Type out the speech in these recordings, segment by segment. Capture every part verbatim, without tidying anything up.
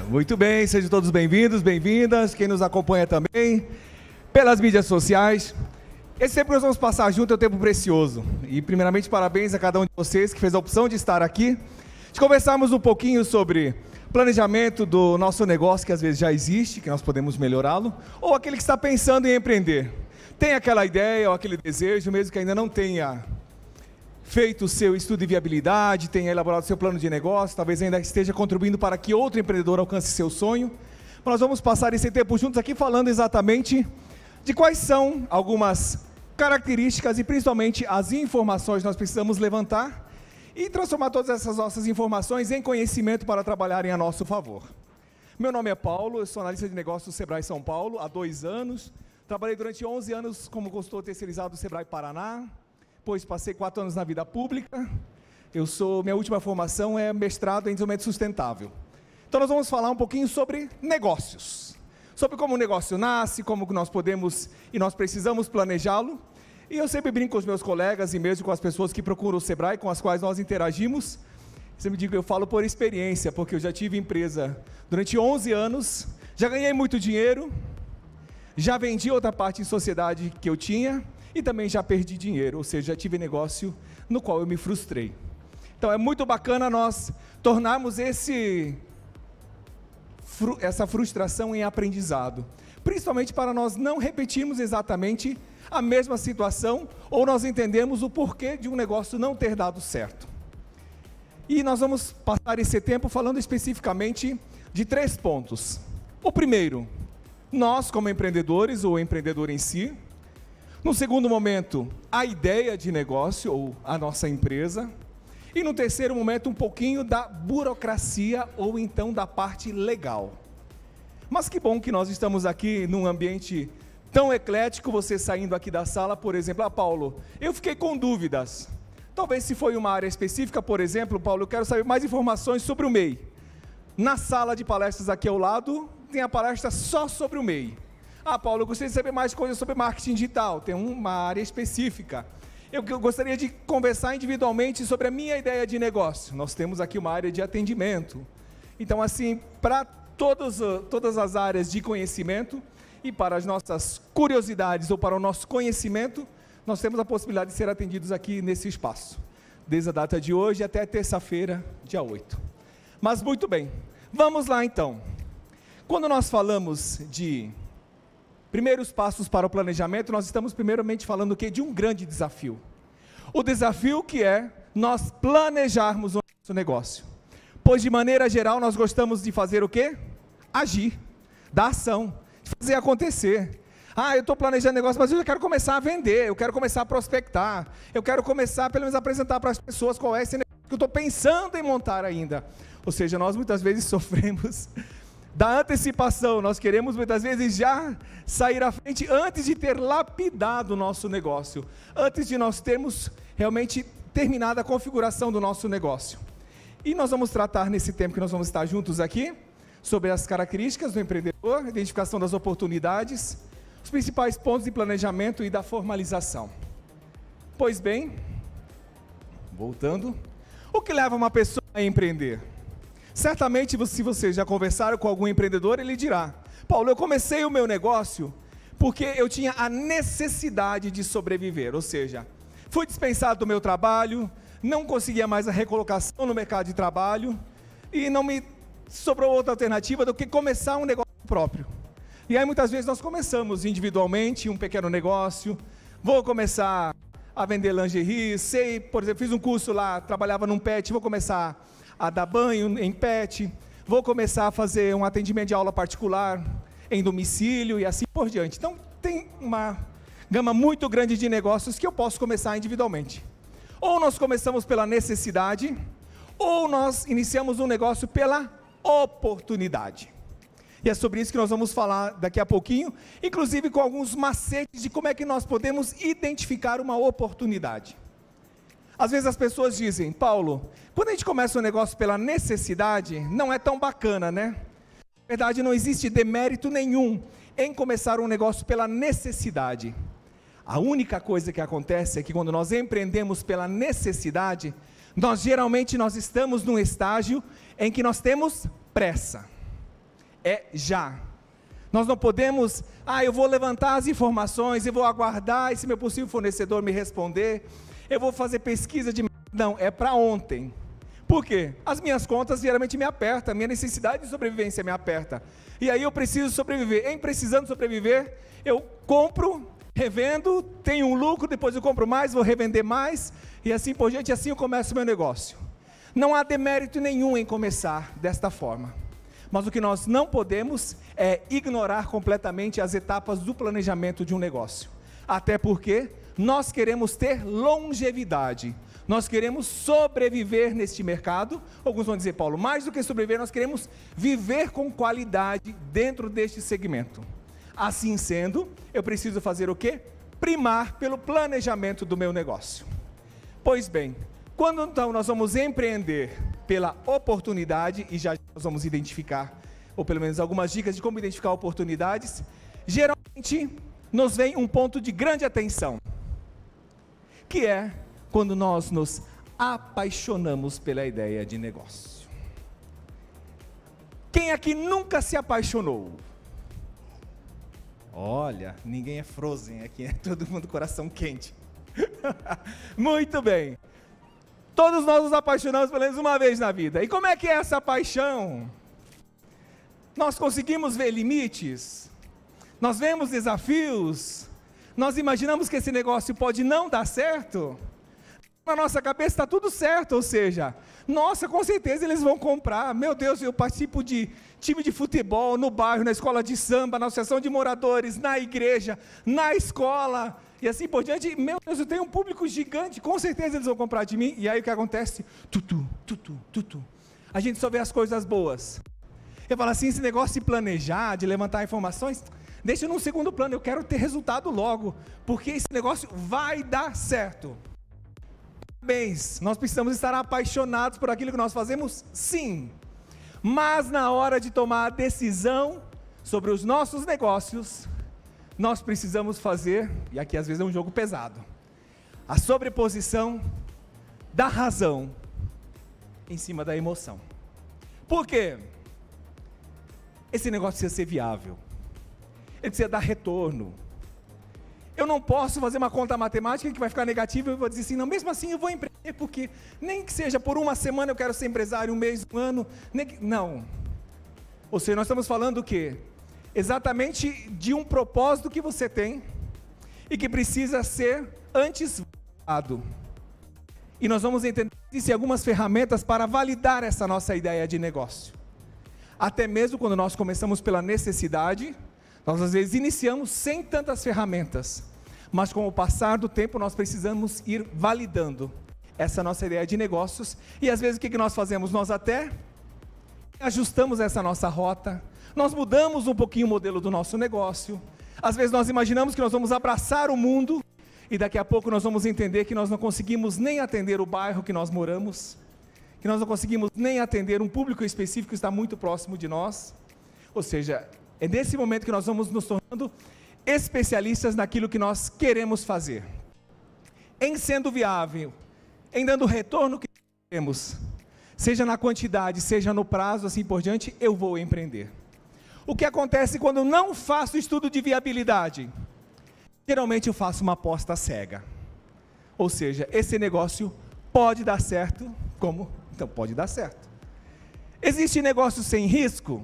Muito bem, sejam todos bem-vindos, bem-vindas, quem nos acompanha também, pelas mídias sociais. Esse tempo que nós vamos passar junto é um tempo precioso. E primeiramente parabéns a cada um de vocês que fez a opção de estar aqui, de conversarmos um pouquinho sobre planejamento do nosso negócio, que às vezes já existe, que nós podemos melhorá-lo, ou aquele que está pensando em empreender. Tem aquela ideia ou aquele desejo, mesmo que ainda não tenha feito o seu estudo de viabilidade, tenha elaborado o seu plano de negócio, talvez ainda esteja contribuindo para que outro empreendedor alcance seu sonho. Mas nós vamos passar esse tempo juntos aqui falando exatamente de quais são algumas características e principalmente as informações que nós precisamos levantar e transformar todas essas nossas informações em conhecimento para trabalharem a nosso favor. Meu nome é Paulo, eu sou analista de negócios do Sebrae São Paulo há dois anos, trabalhei durante onze anos como consultor terceirizado do Sebrae Paraná, depois passei quatro anos na vida pública. Eu sou, minha última formação é mestrado em desenvolvimento sustentável. Então nós vamos falar um pouquinho sobre negócios, sobre como o negócio nasce, como nós podemos e nós precisamos planejá-lo. E eu sempre brinco com os meus colegas e mesmo com as pessoas que procuram o Sebrae, com as quais nós interagimos. Sempre digo, eu falo por experiência, porque eu já tive empresa durante onze anos, já ganhei muito dinheiro, já vendi outra parte em sociedade que eu tinha, e também já perdi dinheiro, ou seja, já tive negócio no qual eu me frustrei. Então é muito bacana nós tornarmos esse, essa frustração em aprendizado, principalmente para nós não repetirmos exatamente a mesma situação, ou nós entendermos o porquê de um negócio não ter dado certo. E nós vamos passar esse tempo falando especificamente de três pontos. O primeiro, nós como empreendedores, ou o empreendedor em si. No segundo momento, a ideia de negócio, ou a nossa empresa. E no terceiro momento, um pouquinho da burocracia, ou então da parte legal. Mas que bom que nós estamos aqui num ambiente tão eclético, você saindo aqui da sala, por exemplo, ah, Paulo, eu fiquei com dúvidas. Talvez se foi uma área específica, por exemplo, Paulo, eu quero saber mais informações sobre o M E I. Na sala de palestras aqui ao lado, tem a palestra só sobre o M E I. Ah, Paulo, eu gostaria de saber mais coisas sobre marketing digital, tem uma área específica. Eu, eu gostaria de conversar individualmente sobre a minha ideia de negócio. Nós temos aqui uma área de atendimento. Então, assim, para todas, todas as áreas de conhecimento e para as nossas curiosidades ou para o nosso conhecimento, nós temos a possibilidade de ser atendidos aqui nesse espaço, desde a data de hoje até terça-feira, dia oito. Mas muito bem, vamos lá então. Quando nós falamos de primeiros passos para o planejamento, nós estamos primeiramente falando o quê? De um grande desafio. O desafio que é nós planejarmos o nosso negócio. Pois de maneira geral nós gostamos de fazer o quê? Agir, dar ação, de fazer acontecer. Ah, eu estou planejando negócio, mas eu já quero começar a vender, eu quero começar a prospectar, eu quero começar pelo menos a apresentar para as pessoas qual é esse negócio que eu estou pensando em montar ainda. Ou seja, nós muitas vezes sofremos da antecipação, nós queremos muitas vezes já sair à frente antes de ter lapidado o nosso negócio, antes de nós termos realmente terminado a configuração do nosso negócio. E nós vamos tratar nesse tempo que nós vamos estar juntos aqui, sobre as características do empreendedor, identificação das oportunidades, os principais pontos de planejamento e da formalização. Pois bem, voltando, o que leva uma pessoa a empreender? Certamente, se vocês já conversaram com algum empreendedor, ele dirá, Paulo, eu comecei o meu negócio porque eu tinha a necessidade de sobreviver, ou seja, fui dispensado do meu trabalho, não conseguia mais a recolocação no mercado de trabalho e não me sobrou outra alternativa do que começar um negócio próprio. E aí muitas vezes nós começamos individualmente um pequeno negócio, vou começar a vender lingerie, sei, por exemplo, fiz um curso lá, trabalhava num pet, vou começar a dar banho em pet, vou começar a fazer um atendimento de aula particular em domicílio e assim por diante. Então, tem uma gama muito grande de negócios que eu posso começar individualmente. Ou nós começamos pela necessidade, ou nós iniciamos um negócio pela oportunidade. E é sobre isso que nós vamos falar daqui a pouquinho, inclusive com alguns macetes de como é que nós podemos identificar uma oportunidade. Às vezes as pessoas dizem, Paulo, quando a gente começa um negócio pela necessidade, não é tão bacana, né? Na verdade, não existe demérito nenhum em começar um negócio pela necessidade. A única coisa que acontece é que quando nós empreendemos pela necessidade, nós geralmente nós estamos num estágio em que nós temos pressa. é já. Nós não podemos, ah, eu vou levantar as informações, eu vou aguardar esse meu possível fornecedor me responder, eu vou fazer pesquisa de... Não, é para ontem. Por quê? As minhas contas geralmente me apertam, a minha necessidade de sobrevivência me aperta. E aí eu preciso sobreviver. Em precisando sobreviver, eu compro, revendo, tenho um lucro, depois eu compro mais, vou revender mais, e assim por diante, assim eu começo o meu negócio. Não há demérito nenhum em começar desta forma. Mas o que nós não podemos é ignorar completamente as etapas do planejamento de um negócio. Até porque nós queremos ter longevidade. Nós queremos sobreviver neste mercado. Alguns vão dizer, Paulo, mais do que sobreviver, nós queremos viver com qualidade dentro deste segmento. Assim sendo, eu preciso fazer o quê? Primar pelo planejamento do meu negócio. Pois bem, quando então nós vamos empreender pela oportunidade, e já nós vamos identificar, ou pelo menos algumas dicas de como identificar oportunidades, geralmente nos vem um ponto de grande atenção, que é quando nós nos apaixonamos pela ideia de negócio. Quem aqui nunca se apaixonou? Olha, ninguém é Frozen aqui, é todo mundo coração quente. Muito bem. Todos nós nos apaixonamos pelo menos uma vez na vida. E como é que é essa paixão? Nós conseguimos ver limites? Nós vemos desafios? Nós imaginamos que esse negócio pode não dar certo? Na nossa cabeça está tudo certo, ou seja, nossa, com certeza eles vão comprar. Meu Deus, eu participo de time de futebol no bairro, na escola de samba, na associação de moradores, na igreja, na escola, e assim por diante. Meu Deus, eu tenho um público gigante, com certeza eles vão comprar de mim. E aí o que acontece? Tutu, tutu, tutu. A gente só vê as coisas boas. Eu falo assim, esse negócio de planejar, de levantar informações, deixa num segundo plano, eu quero ter resultado logo, porque esse negócio vai dar certo. Parabéns, nós precisamos estar apaixonados por aquilo que nós fazemos, sim. Mas na hora de tomar a decisão sobre os nossos negócios, nós precisamos fazer, e aqui às vezes é um jogo pesado, a sobreposição da razão em cima da emoção. Por quê? Esse negócio precisa ser viável, ele precisa dar retorno. Eu não posso fazer uma conta matemática que vai ficar negativa e eu vou dizer assim, não, mesmo assim eu vou empreender, porque nem que seja por uma semana eu quero ser empresário, um mês, um ano, nem que... não. Ou seja, nós estamos falando o quê? Exatamente de um propósito que você tem e que precisa ser antes validado. E nós vamos entender que existem algumas ferramentas para validar essa nossa ideia de negócio. Até mesmo quando nós começamos pela necessidade, nós às vezes iniciamos sem tantas ferramentas, mas com o passar do tempo nós precisamos ir validando essa nossa ideia de negócios, e às vezes o que nós fazemos? Nós até ajustamos essa nossa rota, nós mudamos um pouquinho o modelo do nosso negócio, às vezes nós imaginamos que nós vamos abraçar o mundo, e daqui a pouco nós vamos entender que nós não conseguimos nem atender o bairro que nós moramos, que nós não conseguimos nem atender um público específico que está muito próximo de nós. Ou seja, é nesse momento que nós vamos nos tornando especialistas naquilo que nós queremos fazer. Em sendo viável, em dando o retorno que queremos, seja na quantidade, seja no prazo, assim por diante, eu vou empreender. O que acontece quando eu não faço estudo de viabilidade? Geralmente eu faço uma aposta cega. Ou seja, esse negócio pode dar certo, como? Então pode dar certo. Existe negócio sem risco?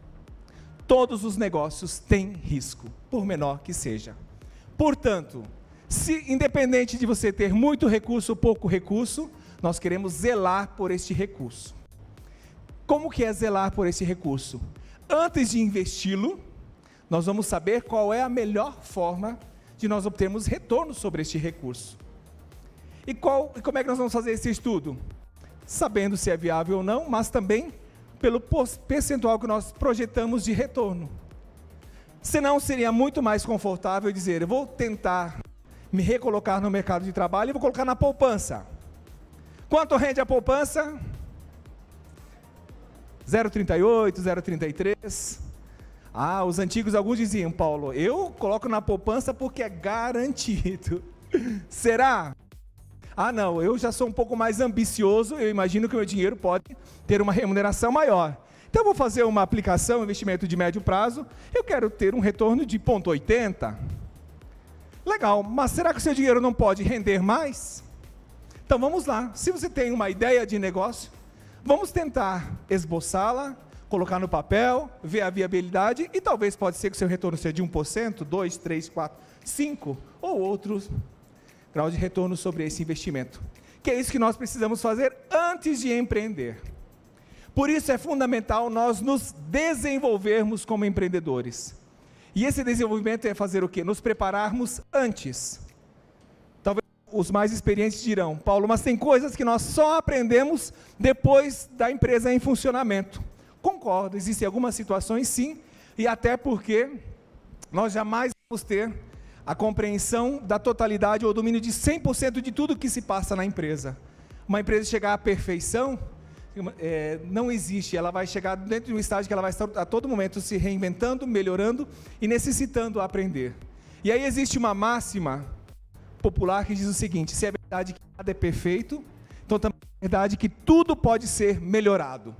Todos os negócios têm risco, por menor que seja. Portanto, se independente de você ter muito recurso ou pouco recurso, nós queremos zelar por este recurso. Como que é zelar por esse recurso? Antes de investi-lo, nós vamos saber qual é a melhor forma de nós obtermos retorno sobre este recurso. E, qual, e como é que nós vamos fazer esse estudo? Sabendo se é viável ou não, mas também pelo percentual que nós projetamos de retorno. Senão seria muito mais confortável dizer, eu vou tentar me recolocar no mercado de trabalho e vou colocar na poupança. Quanto rende a poupança? zero vírgula trinta e oito, zero vírgula trinta e três. Ah, os antigos alguns diziam, Paulo, eu coloco na poupança porque é garantido. Será? Ah não, eu já sou um pouco mais ambicioso, eu imagino que o meu dinheiro pode ter uma remuneração maior. Então, eu vou fazer uma aplicação, investimento de médio prazo, eu quero ter um retorno de zero vírgula oitenta. Legal, mas será que o seu dinheiro não pode render mais? Então, vamos lá. Se você tem uma ideia de negócio, vamos tentar esboçá-la, colocar no papel, ver a viabilidade, e talvez pode ser que o seu retorno seja de um por cento, dois, três, quatro, cinco, ou outros graus de retorno sobre esse investimento. Que é isso que nós precisamos fazer antes de empreender. Por isso é fundamental nós nos desenvolvermos como empreendedores. E esse desenvolvimento é fazer o quê? Nos prepararmos antes. Talvez os mais experientes dirão, Paulo, mas tem coisas que nós só aprendemos depois da empresa em funcionamento. Concordo, existem algumas situações sim, e até porque nós jamais vamos ter a compreensão da totalidade ou domínio de cem por cento de tudo que se passa na empresa. Uma empresa chegar à perfeição, é, não existe, ela vai chegar dentro de um estágio que ela vai estar a todo momento se reinventando, melhorando e necessitando aprender. E aí existe uma máxima popular que diz o seguinte, se é verdade que nada é perfeito, então também é verdade que tudo pode ser melhorado.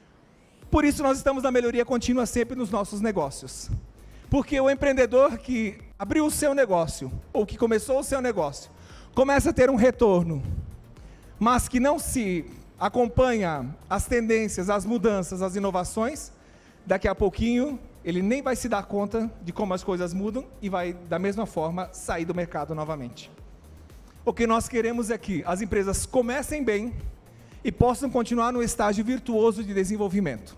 Por isso nós estamos na melhoria contínua sempre nos nossos negócios. Porque o empreendedor que abriu o seu negócio, ou que começou o seu negócio, começa a ter um retorno, mas que não se acompanha as tendências, as mudanças, as inovações, daqui a pouquinho ele nem vai se dar conta de como as coisas mudam e vai, da mesma forma, sair do mercado novamente. O que nós queremos é que as empresas comecem bem e possam continuar no estágio virtuoso de desenvolvimento.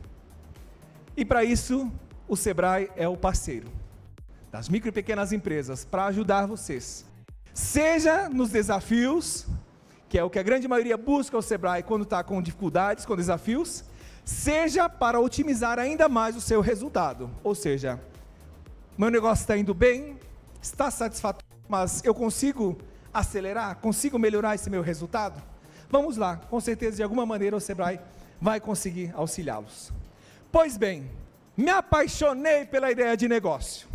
E para isso, o Sebrae é o parceiro das micro e pequenas empresas para ajudar vocês. Seja nos desafios, que é o que a grande maioria busca o Sebrae quando está com dificuldades, com desafios, seja para otimizar ainda mais o seu resultado. Ou seja, meu negócio está indo bem, está satisfatório, mas eu consigo acelerar, consigo melhorar esse meu resultado? Vamos lá, com certeza de alguma maneira o Sebrae vai conseguir auxiliá-los. Pois bem, me apaixonei pela ideia de negócio.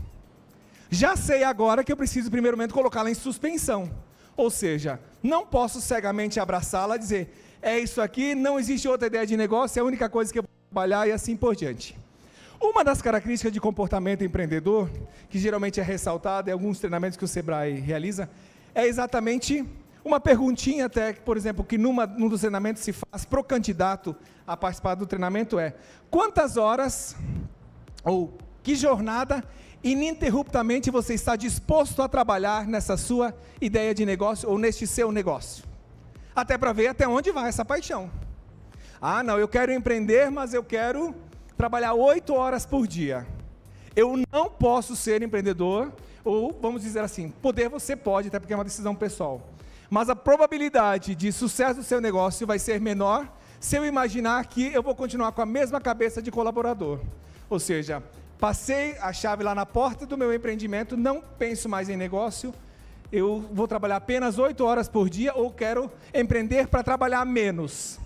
Já sei agora que eu preciso primeiramente colocá-la em suspensão. Ou seja, não posso cegamente abraçá-la e dizer, é isso aqui, não existe outra ideia de negócio, é a única coisa que eu vou trabalhar e assim por diante. Uma das características de comportamento empreendedor, que geralmente é ressaltada em alguns treinamentos que o Sebrae realiza, é exatamente uma perguntinha até, por exemplo, que numa, num dos treinamentos se faz para o candidato a participar do treinamento é, quantas horas ou que jornada ininterruptamente você está disposto a trabalhar nessa sua ideia de negócio ou neste seu negócio? Até para ver até onde vai essa paixão. Ah, não, eu quero empreender, mas eu quero trabalhar oito horas por dia. Eu não posso ser empreendedor, ou vamos dizer assim, poder você pode, até porque é uma decisão pessoal. Mas a probabilidade de sucesso do seu negócio vai ser menor se eu imaginar que eu vou continuar com a mesma cabeça de colaborador. Ou seja, passei a chave lá na porta do meu empreendimento, não penso mais em negócio, eu vou trabalhar apenas oito horas por dia ou quero empreender para trabalhar menos.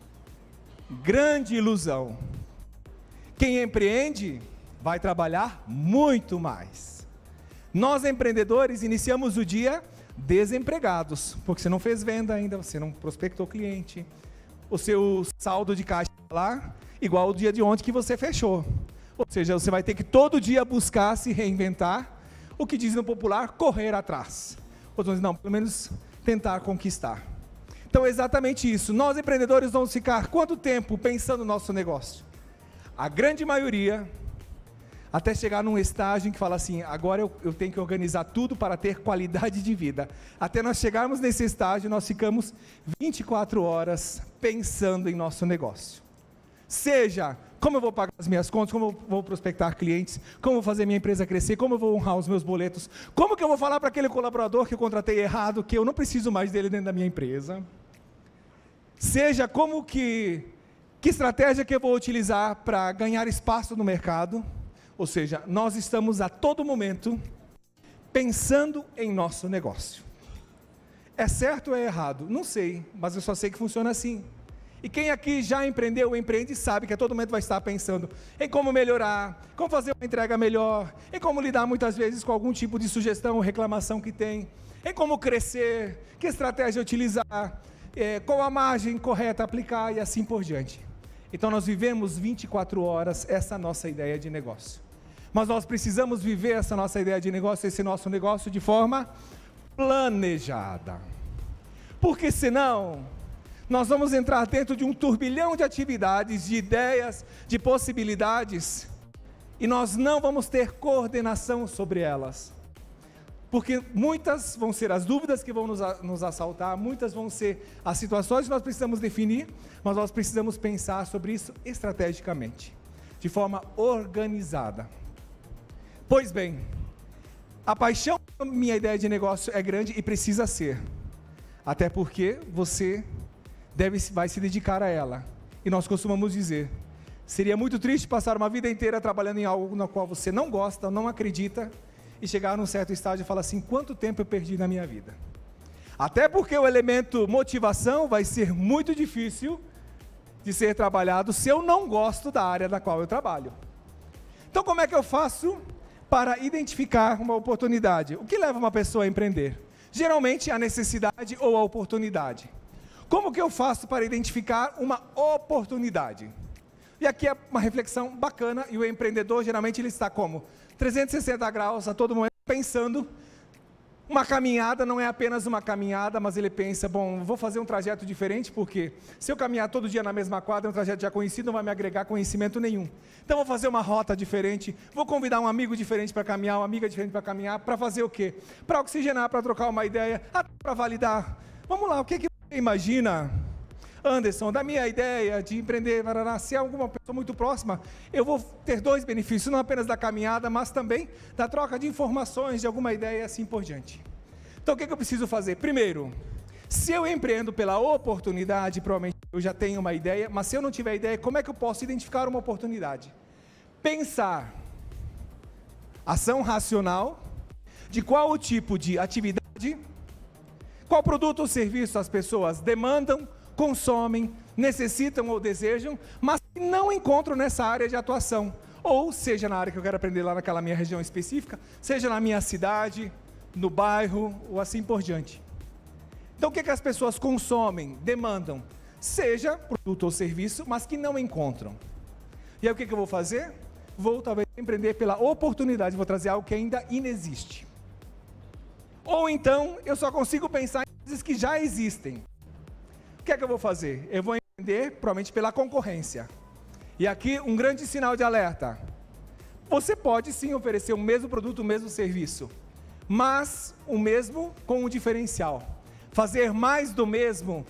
Grande ilusão. Quem empreende vai trabalhar muito mais. Nós empreendedores iniciamos o dia desempregados, porque você não fez venda ainda, você não prospectou cliente, o seu saldo de caixa lá, igual o dia de ontem que você fechou. Ou seja, você vai ter que todo dia buscar se reinventar, o que diz no popular, correr atrás. Outros dizem, não, pelo menos tentar conquistar. Então é exatamente isso, nós empreendedores vamos ficar quanto tempo pensando no nosso negócio? A grande maioria, até chegar num estágio em que fala assim, agora eu, eu tenho que organizar tudo para ter qualidade de vida. Até nós chegarmos nesse estágio, nós ficamos vinte e quatro horas pensando em nosso negócio. Seja, como eu vou pagar as minhas contas, como eu vou prospectar clientes, como eu vou fazer minha empresa crescer, como eu vou honrar os meus boletos, como que eu vou falar para aquele colaborador que eu contratei errado, que eu não preciso mais dele dentro da minha empresa. Seja, como que, que estratégia que eu vou utilizar para ganhar espaço no mercado. Ou seja, nós estamos a todo momento pensando em nosso negócio. É certo ou é errado? Não sei, mas eu só sei que funciona assim. E quem aqui já empreendeu ou empreende sabe que a todo momento vai estar pensando em como melhorar, como fazer uma entrega melhor, em como lidar muitas vezes com algum tipo de sugestão ou reclamação que tem, em como crescer, que estratégia utilizar, é, qual a margem correta a aplicar e assim por diante. Então nós vivemos vinte e quatro horas essa nossa ideia de negócio. Mas nós precisamos viver essa nossa ideia de negócio, esse nosso negócio de forma planejada. Porque senão, nós vamos entrar dentro de um turbilhão de atividades, de ideias, de possibilidades, e nós não vamos ter coordenação sobre elas. Porque muitas vão ser as dúvidas que vão nos, nos assaltar, muitas vão ser as situações que nós precisamos definir, mas nós precisamos pensar sobre isso estrategicamente, de forma organizada. Pois bem, a paixão pela minha ideia de negócio é grande e precisa ser, até porque você deve, vai se dedicar a ela. E nós costumamos dizer, seria muito triste passar uma vida inteira trabalhando em algo no qual você não gosta, não acredita, e chegar num certo estágio e falar assim, quanto tempo eu perdi na minha vida? Até porque o elemento motivação vai ser muito difícil de ser trabalhado se eu não gosto da área da qual eu trabalho. Então como é que eu faço para identificar uma oportunidade? O que leva uma pessoa a empreender? Geralmente a necessidade ou a oportunidade. Como que eu faço para identificar uma oportunidade? E aqui é uma reflexão bacana, e o empreendedor geralmente ele está como? trezentos e sessenta graus a todo momento pensando. Uma caminhada não é apenas uma caminhada, mas ele pensa, bom, vou fazer um trajeto diferente, porque se eu caminhar todo dia na mesma quadra, um trajeto já conhecido, não vai me agregar conhecimento nenhum. Então vou fazer uma rota diferente, vou convidar um amigo diferente para caminhar, uma amiga diferente para caminhar, para fazer o quê? Para oxigenar, para trocar uma ideia, para validar. Vamos lá, o que, que você imagina, Anderson, da minha ideia de empreender, se é alguma pessoa muito próxima, eu vou ter dois benefícios, não apenas da caminhada, mas também da troca de informações, de alguma ideia e assim por diante. Então o que, que eu preciso fazer? Primeiro, se eu empreendo pela oportunidade, provavelmente eu já tenho uma ideia, mas se eu não tiver ideia, como é que eu posso identificar uma oportunidade? Pensar, ação racional, de qual o tipo de atividade, qual produto ou serviço as pessoas demandam, consomem, necessitam ou desejam, mas não encontram nessa área de atuação, ou seja na área que eu quero aprender lá naquela minha região específica, seja na minha cidade, no bairro, ou assim por diante. Então o que, que as pessoas consomem, demandam? Seja produto ou serviço, mas que não encontram. E aí o que, que eu vou fazer? Vou talvez empreender pela oportunidade, vou trazer algo que ainda inexiste. Ou então, eu só consigo pensar em coisas que já existem. O que é que eu vou fazer? Eu vou empreender, provavelmente, pela concorrência. E aqui, um grande sinal de alerta. Você pode, sim, oferecer o mesmo produto, o mesmo serviço, mas o mesmo com um diferencial. Fazer mais do mesmo,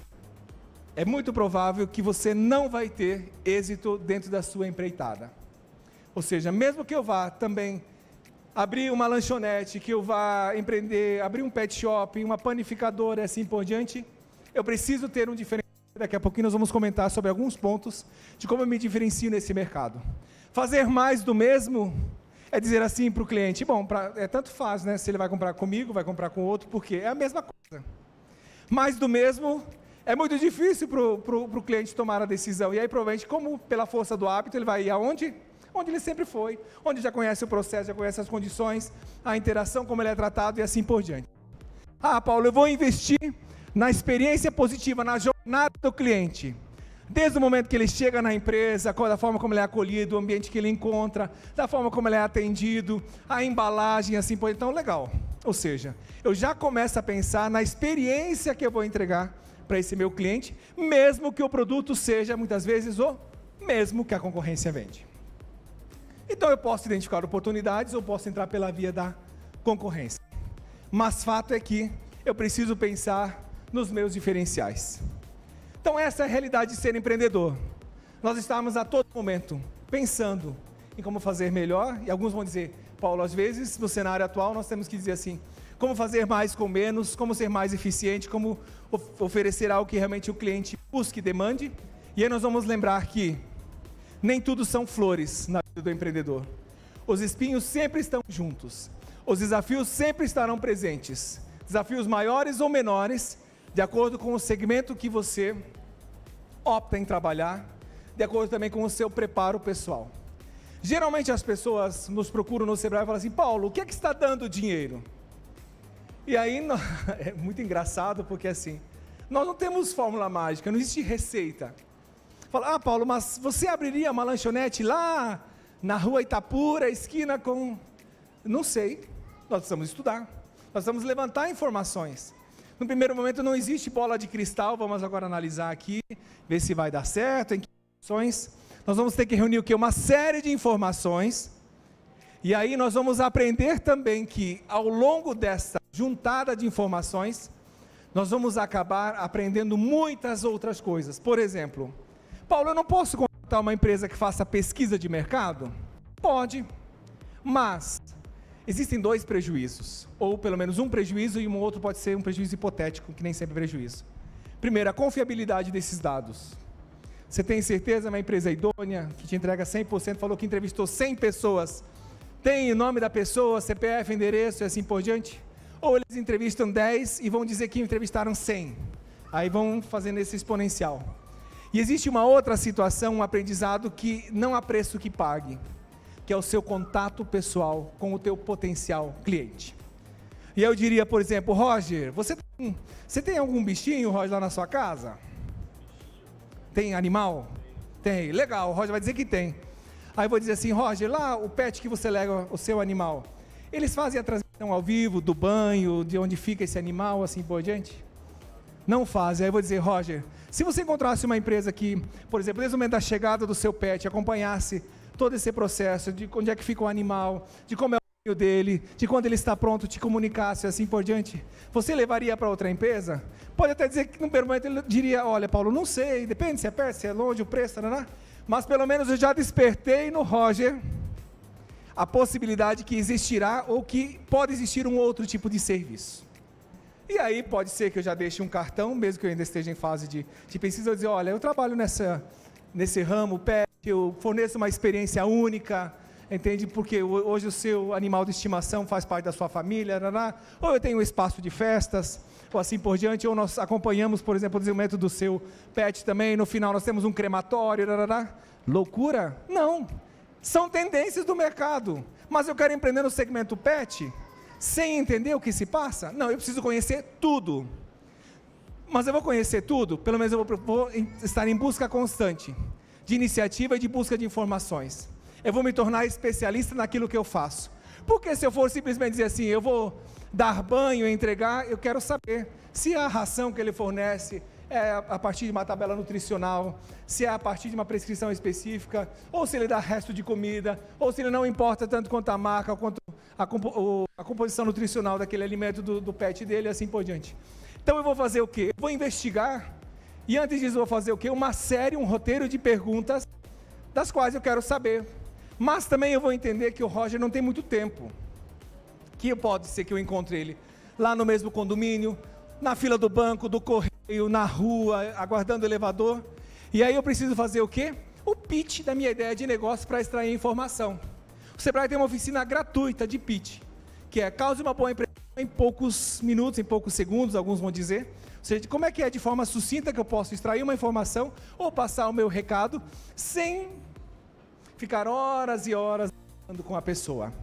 é muito provável que você não vai ter êxito dentro da sua empreitada. Ou seja, mesmo que eu vá também abrir uma lanchonete, que eu vá empreender, abrir um pet shop, uma panificadora e assim por diante, eu preciso ter um diferencial. Daqui a pouquinho nós vamos comentar sobre alguns pontos de como eu me diferencio nesse mercado. Fazer mais do mesmo é dizer assim para o cliente, bom, pra, é tanto faz, né? Se ele vai comprar comigo, vai comprar com outro, porque é a mesma coisa. Mais do mesmo é muito difícil para o cliente tomar a decisão. E aí, provavelmente, como pela força do hábito, ele vai ir aonde? Onde ele sempre foi, onde já conhece o processo, já conhece as condições, a interação, como ele é tratado e assim por diante. Ah, Paulo, eu vou investir na experiência positiva, na jornada do cliente, desde o momento que ele chega na empresa, da forma como ele é acolhido, o ambiente que ele encontra, da forma como ele é atendido, a embalagem, assim por diante. Então, legal. Ou seja, eu já começo a pensar na experiência que eu vou entregar para esse meu cliente, mesmo que o produto seja, muitas vezes, o mesmo que a concorrência vende. Então, eu posso identificar oportunidades ou posso entrar pela via da concorrência. Mas fato é que eu preciso pensar nos meus diferenciais. Então essa é a realidade de ser empreendedor. Nós estamos a todo momento pensando em como fazer melhor, e alguns vão dizer, Paulo, às vezes no cenário atual nós temos que dizer assim, como fazer mais com menos, como ser mais eficiente, como of- oferecer algo que realmente o cliente busque e demande, e aí nós vamos lembrar que nem tudo são flores na vida do empreendedor. Os espinhos sempre estão juntos, os desafios sempre estarão presentes, desafios maiores ou menores, de acordo com o segmento que você opta em trabalhar, de acordo também com o seu preparo pessoal. Geralmente as pessoas nos procuram no Sebrae e falam assim, Paulo, o que é que está dando dinheiro? E aí, é muito engraçado porque assim, nós não temos fórmula mágica, não existe receita. Fala, ah, Paulo, mas você abriria uma lanchonete lá na rua Itapura, esquina com... Não sei, nós precisamos estudar, nós precisamos levantar informações. No primeiro momento não existe bola de cristal, vamos agora analisar aqui, ver se vai dar certo, em que condições. Nós vamos ter que reunir o quê? Uma série de informações, e aí nós vamos aprender também que ao longo dessa juntada de informações, nós vamos acabar aprendendo muitas outras coisas. Por exemplo, Paulo, eu não posso contratar uma empresa que faça pesquisa de mercado? Pode, mas existem dois prejuízos, ou pelo menos um prejuízo e um outro pode ser um prejuízo hipotético, que nem sempre é prejuízo. Primeiro, a confiabilidade desses dados. Você tem certeza, uma empresa idônea, que te entrega cem por cento, falou que entrevistou cem pessoas, tem o nome da pessoa, C P F, endereço e assim por diante? Ou eles entrevistam dez e vão dizer que entrevistaram cem, aí vão fazendo esse exponencial. E existe uma outra situação, um aprendizado que não há preço que pague, que é o seu contato pessoal com o teu potencial cliente. E eu diria, por exemplo, Roger, você tem, você tem algum bichinho, Roger, lá na sua casa? Tem animal? Tem, legal, o Roger vai dizer que tem. Aí eu vou dizer assim, Roger, lá o pet que você leva, o seu animal, eles fazem a transmissão ao vivo, do banho, de onde fica esse animal, assim por diante? Não fazem. Aí eu vou dizer, Roger, se você encontrasse uma empresa que, por exemplo, desde o momento da chegada do seu pet, acompanhasse todo esse processo, de onde é que fica o animal, de como é o banho dele, de quando ele está pronto, te comunicasse, assim por diante, você levaria para outra empresa? Pode até dizer que no primeiro momento ele diria, olha Paulo, não sei, depende se é perto, se é longe, o preço, né? Mas pelo menos eu já despertei no Roger a possibilidade que existirá ou que pode existir um outro tipo de serviço. E aí pode ser que eu já deixe um cartão, mesmo que eu ainda esteja em fase de, de pesquisa, eu dizer, olha, eu trabalho nessa, nesse ramo, pet, eu forneço uma experiência única, entende? Porque hoje o seu animal de estimação faz parte da sua família, rará, ou eu tenho um espaço de festas, ou assim por diante, ou nós acompanhamos, por exemplo, o desenvolvimento do seu pet também, no final nós temos um crematório, rará. Loucura? Não, são tendências do mercado, mas eu quero empreender no segmento pet, sem entender o que se passa? Não, eu preciso conhecer tudo, mas eu vou conhecer tudo, pelo menos eu vou, vou estar em busca constante, de iniciativa e de busca de informações. Eu vou me tornar especialista naquilo que eu faço. Porque se eu for simplesmente dizer assim, eu vou dar banho, entregar, eu quero saber se a ração que ele fornece é a partir de uma tabela nutricional, se é a partir de uma prescrição específica, ou se ele dá resto de comida, ou se ele não importa tanto quanto a marca, quanto a, compo, a composição nutricional daquele alimento do, do pet dele, e assim por diante. Então eu vou fazer o quê? Eu vou investigar, e antes disso eu vou fazer o quê? Uma série, um roteiro de perguntas, das quais eu quero saber. Mas também eu vou entender que o Roger não tem muito tempo, que pode ser que eu encontre ele lá no mesmo condomínio, na fila do banco, do correio, na rua, aguardando o elevador, e aí eu preciso fazer o quê? O pitch da minha ideia de negócio para extrair informação. O Sebrae tem uma oficina gratuita de pitch, que é cause uma boa impressão em poucos minutos, em poucos segundos, alguns vão dizer, ou seja, como é que é de forma sucinta que eu posso extrair uma informação ou passar o meu recado sem ficar horas e horas falando com a pessoa.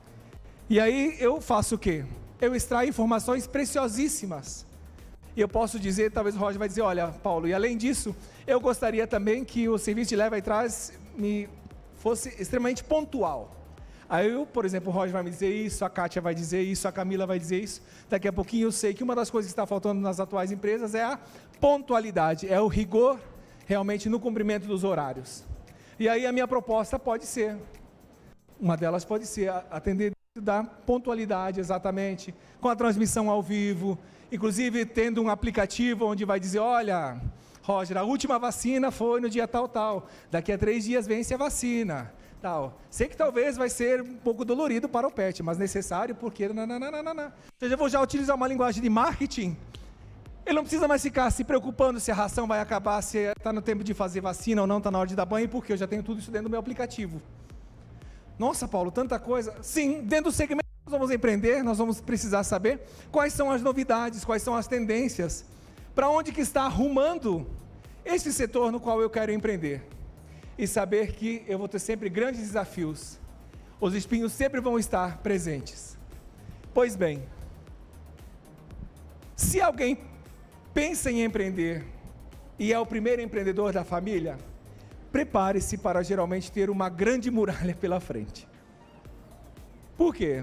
E aí eu faço o quê? Eu extraio informações preciosíssimas. E eu posso dizer, talvez o Roger vai dizer, olha, Paulo, e além disso, eu gostaria também que o serviço de leva e trás me fosse extremamente pontual. Aí eu, por exemplo, o Roger vai me dizer isso, a Kátia vai dizer isso, a Camila vai dizer isso. Daqui a pouquinho eu sei que uma das coisas que está faltando nas atuais empresas é a pontualidade, é o rigor realmente no cumprimento dos horários. E aí a minha proposta pode ser, uma delas pode ser atender da pontualidade exatamente, com a transmissão ao vivo, inclusive tendo um aplicativo onde vai dizer, olha, Roger, a última vacina foi no dia tal, tal, daqui a três dias vence a vacina, tal. Sei que talvez vai ser um pouco dolorido para o pet, mas necessário porque, nananana. Ou seja, eu vou já utilizar uma linguagem de marketing. Ele não precisa mais ficar se preocupando se a ração vai acabar, se está no tempo de fazer vacina ou não, está na hora de dar banho, porque eu já tenho tudo isso dentro do meu aplicativo. Nossa, Paulo, tanta coisa. Sim, dentro do segmento que nós vamos empreender, nós vamos precisar saber quais são as novidades, quais são as tendências, para onde que está arrumando esse setor no qual eu quero empreender. E saber que eu vou ter sempre grandes desafios. Os espinhos sempre vão estar presentes. Pois bem, se alguém pensa em empreender e é o primeiro empreendedor da família, prepare-se para geralmente ter uma grande muralha pela frente. Por quê?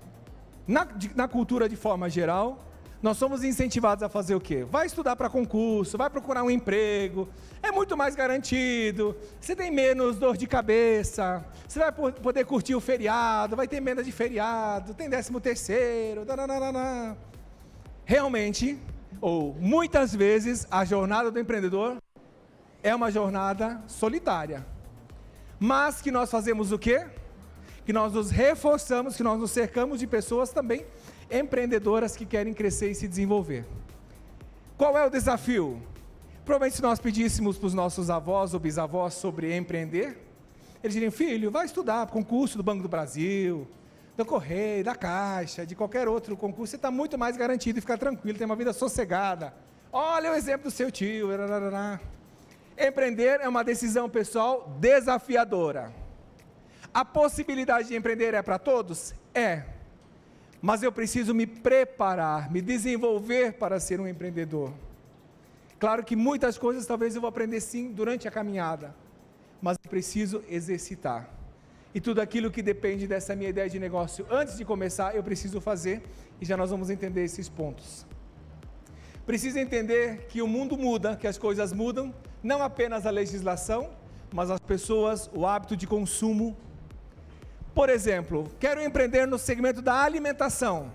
Na, de, na cultura de forma geral, nós somos incentivados a fazer o quê? Vai estudar para concurso, vai procurar um emprego, é muito mais garantido, você tem menos dor de cabeça, você vai poder curtir o feriado, vai ter emenda de feriado, tem décimo terceiro, dananana. Realmente, ou muitas vezes, a jornada do empreendedor é uma jornada solitária, mas que nós fazemos o quê? Que nós nos reforçamos, que nós nos cercamos de pessoas também empreendedoras que querem crescer e se desenvolver. Qual é o desafio? Provavelmente se nós pedíssemos para os nossos avós ou bisavós sobre empreender, eles diriam: filho, vai estudar concurso do Banco do Brasil, do Correio, da Caixa, de qualquer outro concurso, você está muito mais garantido e fica tranquilo, tem uma vida sossegada. Olha o exemplo do seu tio. Empreender é uma decisão pessoal desafiadora. A possibilidade de empreender é para todos? É. Mas eu preciso me preparar, me desenvolver para ser um empreendedor. Claro que muitas coisas talvez eu vou aprender sim durante a caminhada, mas eu preciso exercitar. E tudo aquilo que depende dessa minha ideia de negócio, antes de começar, eu preciso fazer, e já nós vamos entender esses pontos. Preciso entender que o mundo muda, que as coisas mudam, não apenas a legislação, mas as pessoas, o hábito de consumo. Por exemplo, quero empreender no segmento da alimentação.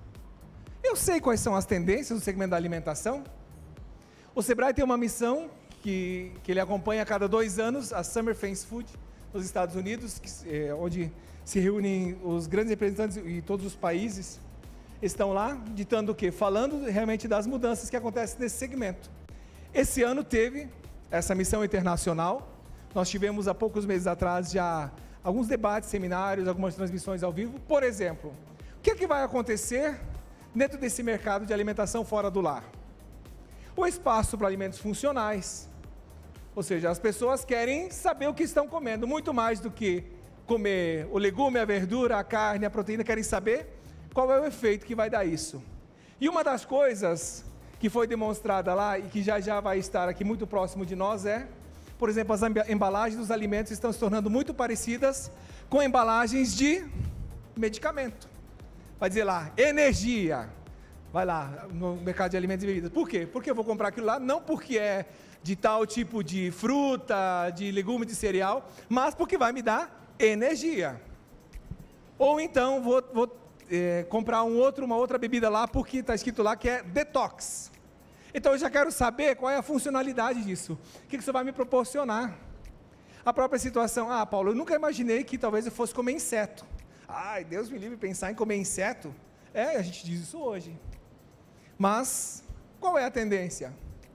Eu sei quais são as tendências do segmento da alimentação. O Sebrae tem uma missão que, que ele acompanha a cada dois anos, a Summer Fast Food, nos Estados Unidos, que, é, onde se reúnem os grandes representantes e todos os países estão lá, ditando o quê? Falando realmente das mudanças que acontecem nesse segmento. Esse ano teve essa missão internacional. Nós tivemos há poucos meses atrás já alguns debates, seminários, algumas transmissões ao vivo. Por exemplo, o que é que vai acontecer dentro desse mercado de alimentação fora do lar? O espaço para alimentos funcionais, ou seja, as pessoas querem saber o que estão comendo, muito mais do que comer o legume, a verdura, a carne, a proteína, querem saber qual é o efeito que vai dar isso. E uma das coisas que foi demonstrada lá e que já já vai estar aqui muito próximo de nós é, por exemplo, as embalagens dos alimentos estão se tornando muito parecidas com embalagens de medicamento. Vai dizer lá, energia. Vai lá, no mercado de alimentos e bebidas. Por quê? Porque eu vou comprar aquilo lá, não porque é de tal tipo de fruta, de legume, de cereal, mas porque vai me dar energia. Ou então, vou, vou é, comprar um outro, uma outra bebida lá, porque está escrito lá que é detox. Então, eu já quero saber qual é a funcionalidade disso. O que isso vai me proporcionar? A própria situação. Ah, Paulo, eu nunca imaginei que talvez eu fosse comer inseto. Ai, Deus me livre pensar em comer inseto. É, a gente diz isso hoje. Mas, qual é a tendência?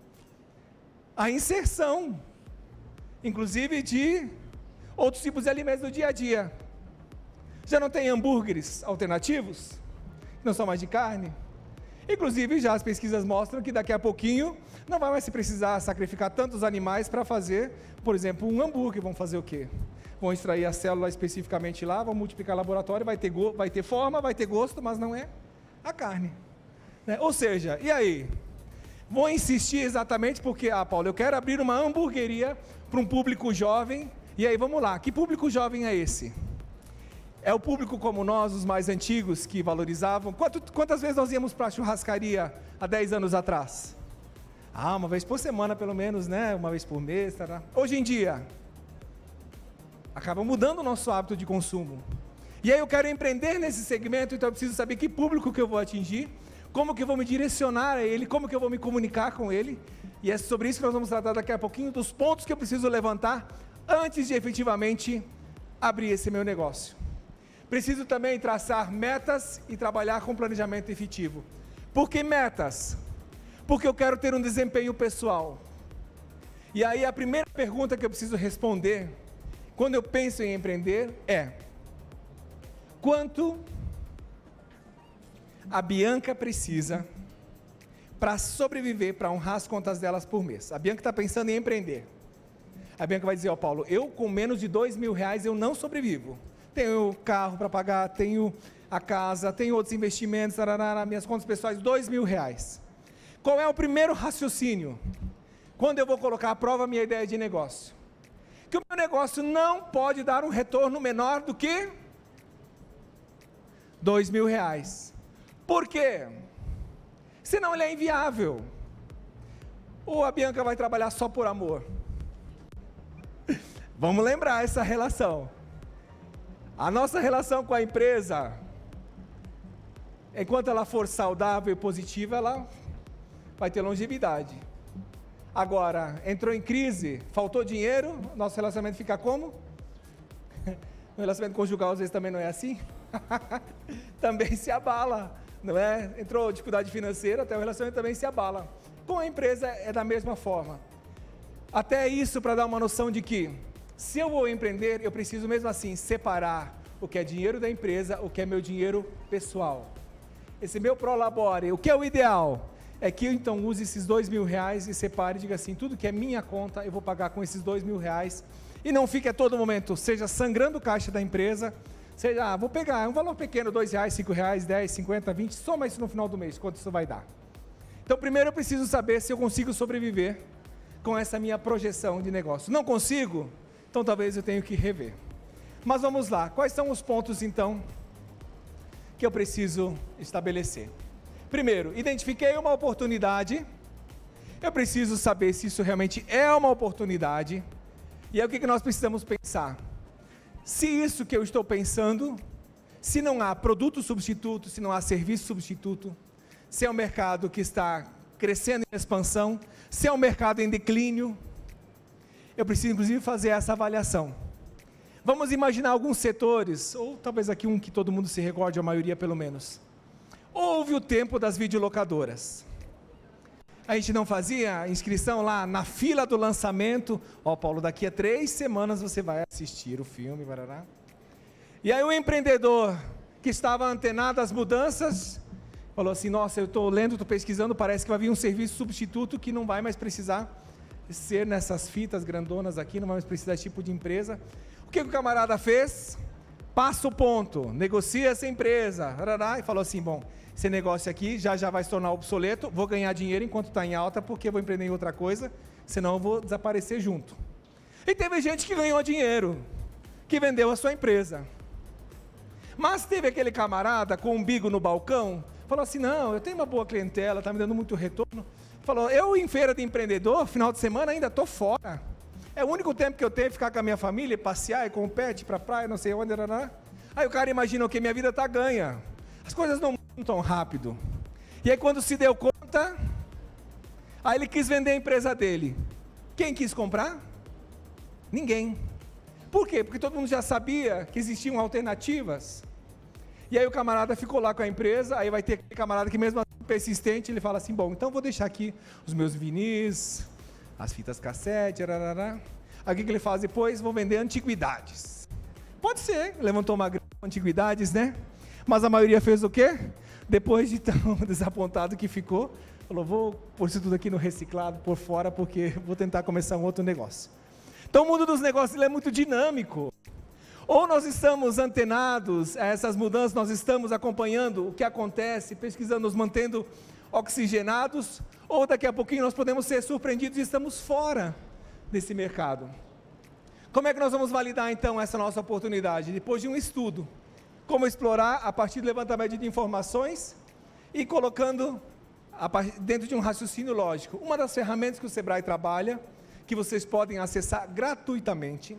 A inserção, inclusive de outros tipos de alimentos do dia a dia. Já não tem hambúrgueres alternativos? Não são mais de carne? Inclusive, já as pesquisas mostram que daqui a pouquinho não vai mais se precisar sacrificar tantos animais para fazer, por exemplo, um hambúrguer. Vão fazer o quê? Vão extrair a célula especificamente lá, vão multiplicar o laboratório, vai ter, go- vai ter forma, vai ter gosto, mas não é a carne. Né? Ou seja, e aí? Vou insistir exatamente porque, ah, Paulo, eu quero abrir uma hamburgueria para um público jovem, e aí vamos lá, que público jovem é esse? É o público como nós, os mais antigos, que valorizavam? Quanto, quantas vezes nós íamos para a churrascaria há dez anos atrás? Ah, uma vez por semana pelo menos, né? Uma vez por mês, tará. Hoje em dia, acaba mudando o nosso hábito de consumo. E aí eu quero empreender nesse segmento, então eu preciso saber que público que eu vou atingir, como que eu vou me direcionar a ele, como que eu vou me comunicar com ele, e é sobre isso que nós vamos tratar daqui a pouquinho, dos pontos que eu preciso levantar antes de efetivamente abrir esse meu negócio. Preciso também traçar metas e trabalhar com planejamento efetivo. Por que metas? Porque eu quero ter um desempenho pessoal. E aí a primeira pergunta que eu preciso responder, quando eu penso em empreender, é: quanto a Bianca precisa para sobreviver, para honrar as contas delas por mês? A Bianca está pensando em empreender. A Bianca vai dizer: ó, Paulo, eu com menos de dois mil reais eu não sobrevivo. Tenho carro para pagar, tenho a casa, tenho outros investimentos, tarará, minhas contas pessoais, dois mil reais. Qual é o primeiro raciocínio? Quando eu vou colocar à prova a minha ideia de negócio? que o meu negócio não pode dar um retorno menor do que dois mil reais. Por quê? Senão ele é inviável. Ou a Bianca vai trabalhar só por amor? Vamos lembrar essa relação. A nossa relação com a empresa, enquanto ela for saudável e positiva, ela vai ter longevidade. Agora, entrou em crise, faltou dinheiro, nosso relacionamento fica como? No relacionamento conjugal às vezes também não é assim? Também se abala, não é? Entrou dificuldade financeira, até o relacionamento também se abala. Com a empresa é da mesma forma. Até isso para dar uma noção de que, se eu vou empreender, eu preciso mesmo assim separar o que é dinheiro da empresa, o que é meu dinheiro pessoal. Esse meu prolabore, o que é o ideal? É que eu então use esses dois mil reais e separe e diga assim, tudo que é minha conta eu vou pagar com esses dois mil reais e não fique a todo momento, seja sangrando o caixa da empresa, seja, ah, vou pegar, é um valor pequeno, dois reais, cinco reais, dez, cinquenta, vinte, soma isso no final do mês, quanto isso vai dar. Então primeiro eu preciso saber se eu consigo sobreviver com essa minha projeção de negócio. Não consigo? Então talvez eu tenha que rever. Mas vamos lá, quais são os pontos então que eu preciso estabelecer? Primeiro, identifiquei uma oportunidade, eu preciso saber se isso realmente é uma oportunidade, e aí o que que nós precisamos pensar? Se isso que eu estou pensando, se não há produto substituto, se não há serviço substituto, se é um mercado que está crescendo em expansão, se é um mercado em declínio, eu preciso inclusive fazer essa avaliação. Vamos imaginar alguns setores, ou talvez aqui um que todo mundo se recorde, a maioria pelo menos. Houve o tempo das videolocadoras. A gente não fazia inscrição lá na fila do lançamento. Ó, Paulo, daqui a três semanas você vai assistir o filme, barará. E aí o empreendedor que estava antenado às mudanças, falou assim, nossa, eu estou lendo, estou pesquisando, parece que vai vir um serviço substituto que não vai mais precisar ser nessas fitas grandonas aqui, não vai mais precisar desse tipo de empresa. O que, que o camarada fez? Passa o ponto, negocia essa empresa, barará, e falou assim, bom, esse negócio aqui já já vai se tornar obsoleto, vou ganhar dinheiro enquanto está em alta, porque vou empreender em outra coisa, senão eu vou desaparecer junto. E teve gente que ganhou dinheiro, que vendeu a sua empresa. Mas teve aquele camarada com o umbigo no balcão, falou assim, não, eu tenho uma boa clientela, está me dando muito retorno. Falou, eu em feira de empreendedor, final de semana ainda estou fora. É o único tempo que eu tenho ficar com a minha família, passear, ir com o pet para a praia, não sei onde, barará. Aí o cara imagina que minha vida está ganha. As coisas não mudam tão rápido. E aí quando se deu conta, aí ele quis vender a empresa dele. Quem quis comprar? Ninguém. Por quê? Porque todo mundo já sabia que existiam alternativas. E aí o camarada ficou lá com a empresa, aí vai ter aquele camarada que mesmo assim persistente, ele fala assim, bom, então vou deixar aqui os meus vinis, as fitas cassete, ararará. Aí o que, que ele faz depois? Vou vender antiguidades. Pode ser, levantou uma grana com antiguidades, né? Mas a maioria fez o quê? Depois de tão desapontado que ficou, falou, vou pôr isso tudo aqui no reciclado, por fora, porque vou tentar começar um outro negócio. Então o mundo dos negócios ele é muito dinâmico. Ou nós estamos antenados a essas mudanças, nós estamos acompanhando o que acontece, pesquisando, nos mantendo oxigenados, ou daqui a pouquinho nós podemos ser surpreendidos e estamos fora desse mercado. Como é que nós vamos validar então essa nossa oportunidade? Depois de um estudo. Como explorar a partir do levantamento de informações e colocando a partir, dentro de um raciocínio lógico. Uma das ferramentas que o Sebrae trabalha, que vocês podem acessar gratuitamente.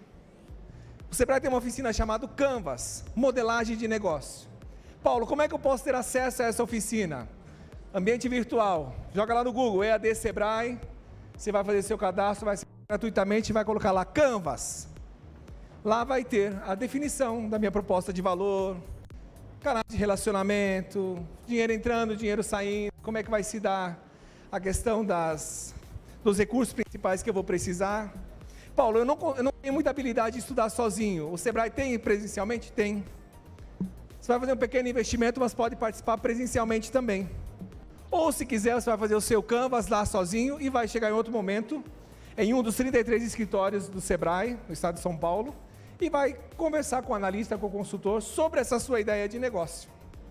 O Sebrae tem uma oficina chamada Canvas, modelagem de negócio. Paulo, como é que eu posso ter acesso a essa oficina? Ambiente virtual, joga lá no Google, E A D Sebrae, você vai fazer seu cadastro, vai ser gratuitamente e vai colocar lá Canvas. Lá vai ter a definição da minha proposta de valor, canal de relacionamento, dinheiro entrando, dinheiro saindo, como é que vai se dar a questão das, dos recursos principais que eu vou precisar. Paulo, eu não, eu não tenho muita habilidade de estudar sozinho. O Sebrae tem presencialmente? Tem. Você vai fazer um pequeno investimento, mas pode participar presencialmente também. Ou se quiser, você vai fazer o seu Canvas lá sozinho e vai chegar em outro momento, em um dos trinta e três escritórios do Sebrae, no estado de São Paulo, e vai conversar com o analista, com o consultor, sobre essa sua ideia de negócio.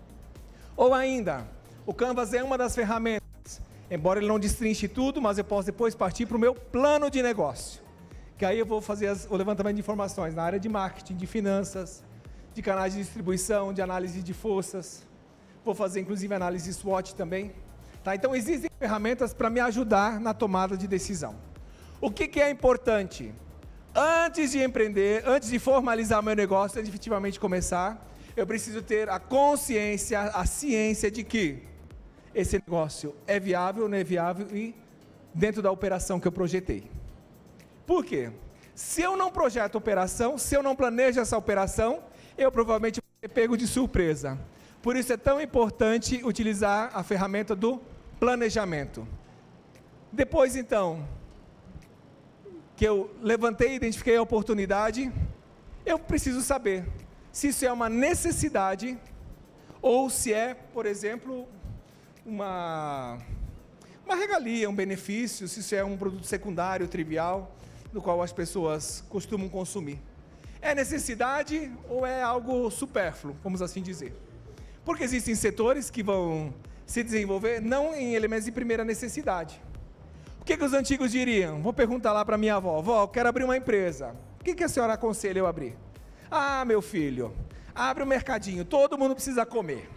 Ou ainda, o Canvas é uma das ferramentas, embora ele não destrinche tudo, mas eu posso depois partir para o meu plano de negócio, que aí eu vou fazer as, o levantamento de informações na área de marketing, de finanças, de canais de distribuição, de análise de forças, vou fazer inclusive análise SWOT também. Tá? Então existem ferramentas para me ajudar na tomada de decisão. O que, que é importante? Antes de empreender, antes de formalizar meu negócio, antes de efetivamente começar, eu preciso ter a consciência, a ciência de que esse negócio é viável, não é viável e dentro da operação que eu projetei. Por quê? Se eu não projeto a operação, se eu não planejo essa operação, eu provavelmente vou ser pego de surpresa. Por isso é tão importante utilizar a ferramenta do planejamento. Depois, então, que eu levantei e identifiquei a oportunidade, eu preciso saber se isso é uma necessidade ou se é, por exemplo, uma, uma regalia, um benefício, se isso é um produto secundário, trivial, do qual as pessoas costumam consumir. É necessidade ou é algo supérfluo, vamos assim dizer? Porque existem setores que vão se desenvolver não em elementos de primeira necessidade. O que, que os antigos diriam? Vou perguntar lá para minha avó: vó, eu quero abrir uma empresa. O que, que a senhora aconselha eu abrir? Ah, meu filho, abre um mercadinho, todo mundo precisa comer.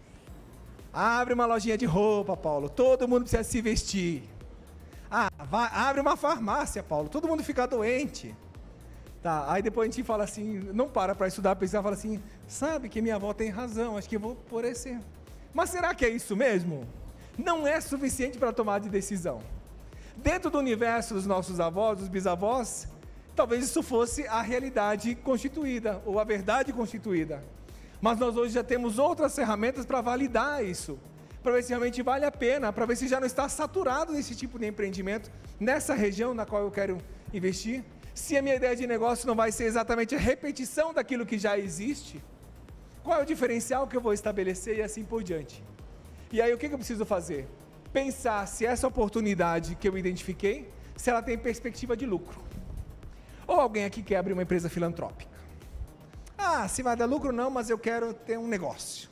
Abre uma lojinha de roupa, Paulo, todo mundo precisa se vestir. Ah, vai, abre uma farmácia, Paulo, todo mundo fica doente. Tá, aí depois a gente fala assim, não para para estudar, pensar, fala assim, sabe que minha avó tem razão, acho que eu vou por esse. Mas será que é isso mesmo? Não é suficiente para tomar de decisão. Dentro do universo dos nossos avós, dos bisavós, talvez isso fosse a realidade constituída, ou a verdade constituída. Mas nós hoje já temos outras ferramentas para validar isso, para ver se realmente vale a pena, para ver se já não está saturado nesse tipo de empreendimento, nessa região na qual eu quero investir, se a minha ideia de negócio não vai ser exatamente a repetição daquilo que já existe, qual é o diferencial que eu vou estabelecer e assim por diante. E aí o que eu preciso fazer? Pensar se essa oportunidade que eu identifiquei, se ela tem perspectiva de lucro. Ou alguém aqui quer abrir uma empresa filantrópica. Ah, se vai dar lucro não, mas eu quero ter um negócio.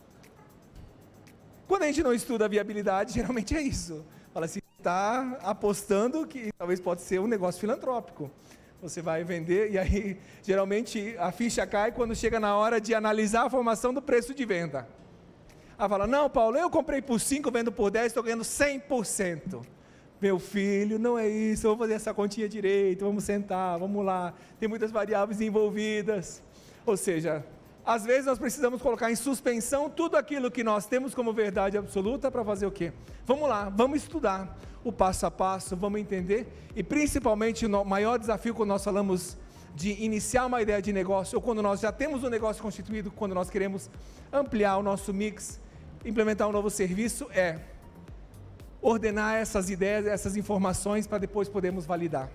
Quando a gente não estuda a viabilidade, geralmente é isso. Fala assim, está apostando que talvez pode ser um negócio filantrópico. Você vai vender e aí, geralmente, a ficha cai quando chega na hora de analisar a formação do preço de venda. Aí fala, não, Paulo, eu comprei por cinco, vendo por dez, estou ganhando cem por cento. Meu filho, não é isso, eu vou fazer essa continha direito, vamos sentar, vamos lá, tem muitas variáveis envolvidas. Ou seja, às vezes nós precisamos colocar em suspensão tudo aquilo que nós temos como verdade absoluta para fazer o quê? Vamos lá, vamos estudar o passo a passo, vamos entender, e principalmente o maior desafio quando nós falamos de iniciar uma ideia de negócio, ou quando nós já temos um negócio constituído, quando nós queremos ampliar o nosso mix, implementar um novo serviço, é ordenar essas ideias, essas informações para depois podermos validar.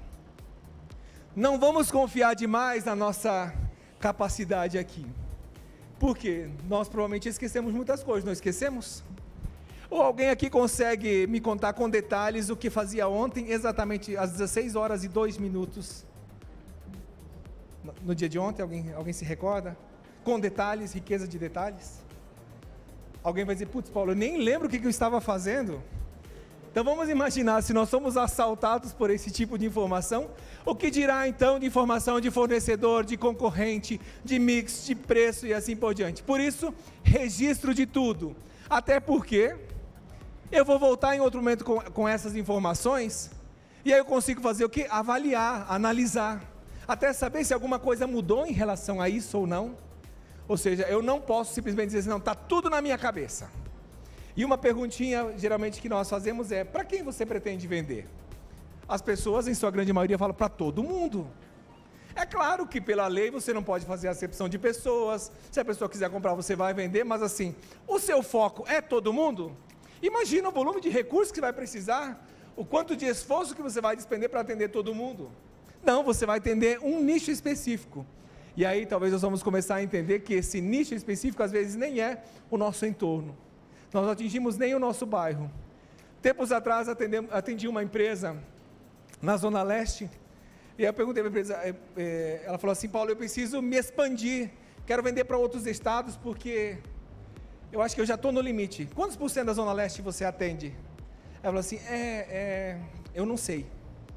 Não vamos confiar demais na nossa capacidade aqui. Por quê? Nós provavelmente esquecemos muitas coisas, não esquecemos? Ou alguém aqui consegue me contar com detalhes o que fazia ontem, exatamente às dezesseis horas e dois minutos? No, no dia de ontem, alguém, alguém se recorda? Com detalhes, riqueza de detalhes? Alguém vai dizer, putz, Paulo, eu nem lembro o que, que eu estava fazendo. Então vamos imaginar, se nós somos assaltados por esse tipo de informação, o que dirá então de informação de fornecedor, de concorrente, de mix, de preço e assim por diante. Por isso, registro de tudo. Até porque eu vou voltar em outro momento com, com essas informações, e aí eu consigo fazer o quê? Avaliar, analisar, até saber se alguma coisa mudou em relação a isso ou não. Ou seja, eu não posso simplesmente dizer assim, não, está tudo na minha cabeça. E uma perguntinha, geralmente, que nós fazemos é, para quem você pretende vender? As pessoas, em sua grande maioria, falam para todo mundo. É claro que pela lei você não pode fazer acepção de pessoas, se a pessoa quiser comprar você vai vender, mas assim, o seu foco é todo mundo? Imagina o volume de recursos que vai precisar, o quanto de esforço que você vai despender para atender todo mundo. Não, você vai atender um nicho específico. E aí talvez nós vamos começar a entender que esse nicho específico às vezes nem é o nosso entorno. Nós não atingimos nem o nosso bairro. Tempos atrás atendi, atendi uma empresa na Zona Leste, e aí eu perguntei para a empresa, é, é, ela falou assim, Paulo, eu preciso me expandir, quero vender para outros estados, porque eu acho que eu já estou no limite. Quantos por cento da Zona Leste você atende? Ela falou assim, é, é, eu não sei.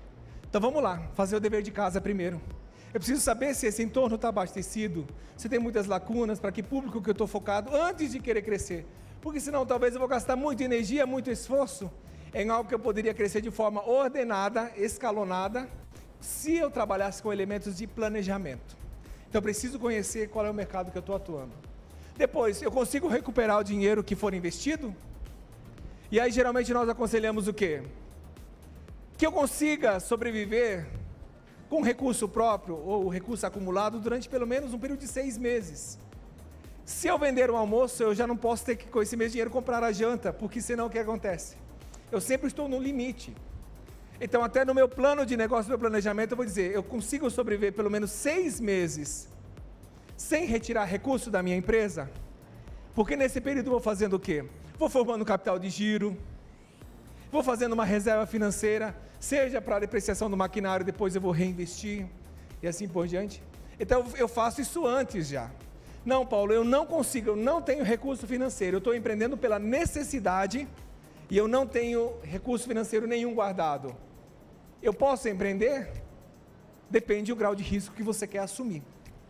Então vamos lá, fazer o dever de casa primeiro. Eu preciso saber se esse entorno está abastecido, se tem muitas lacunas, para que público que eu estou focado, antes de querer crescer. Porque senão talvez eu vou gastar muita energia, muito esforço, em algo que eu poderia crescer de forma ordenada, escalonada, se eu trabalhasse com elementos de planejamento. Então eu preciso conhecer qual é o mercado que eu estou atuando. Depois, eu consigo recuperar o dinheiro que for investido? E aí geralmente nós aconselhamos o quê? Que eu consiga sobreviver com recurso próprio ou recurso acumulado durante pelo menos um período de seis meses. Se eu vender um almoço, eu já não posso ter que com esse mesmo dinheiro comprar a janta, porque senão o que acontece? Eu sempre estou no limite. Então até no meu plano de negócio, no meu planejamento, eu vou dizer, eu consigo sobreviver pelo menos seis meses sem retirar recurso da minha empresa? Porque nesse período eu vou fazendo o quê? Vou formando capital de giro, vou fazendo uma reserva financeira, seja para a depreciação do maquinário, depois eu vou reinvestir, e assim por diante. Então eu faço isso antes já. Não, Paulo, eu não consigo, eu não tenho recurso financeiro, eu estou empreendendo pela necessidade, e eu não tenho recurso financeiro nenhum guardado. Eu posso empreender? Depende do grau de risco que você quer assumir.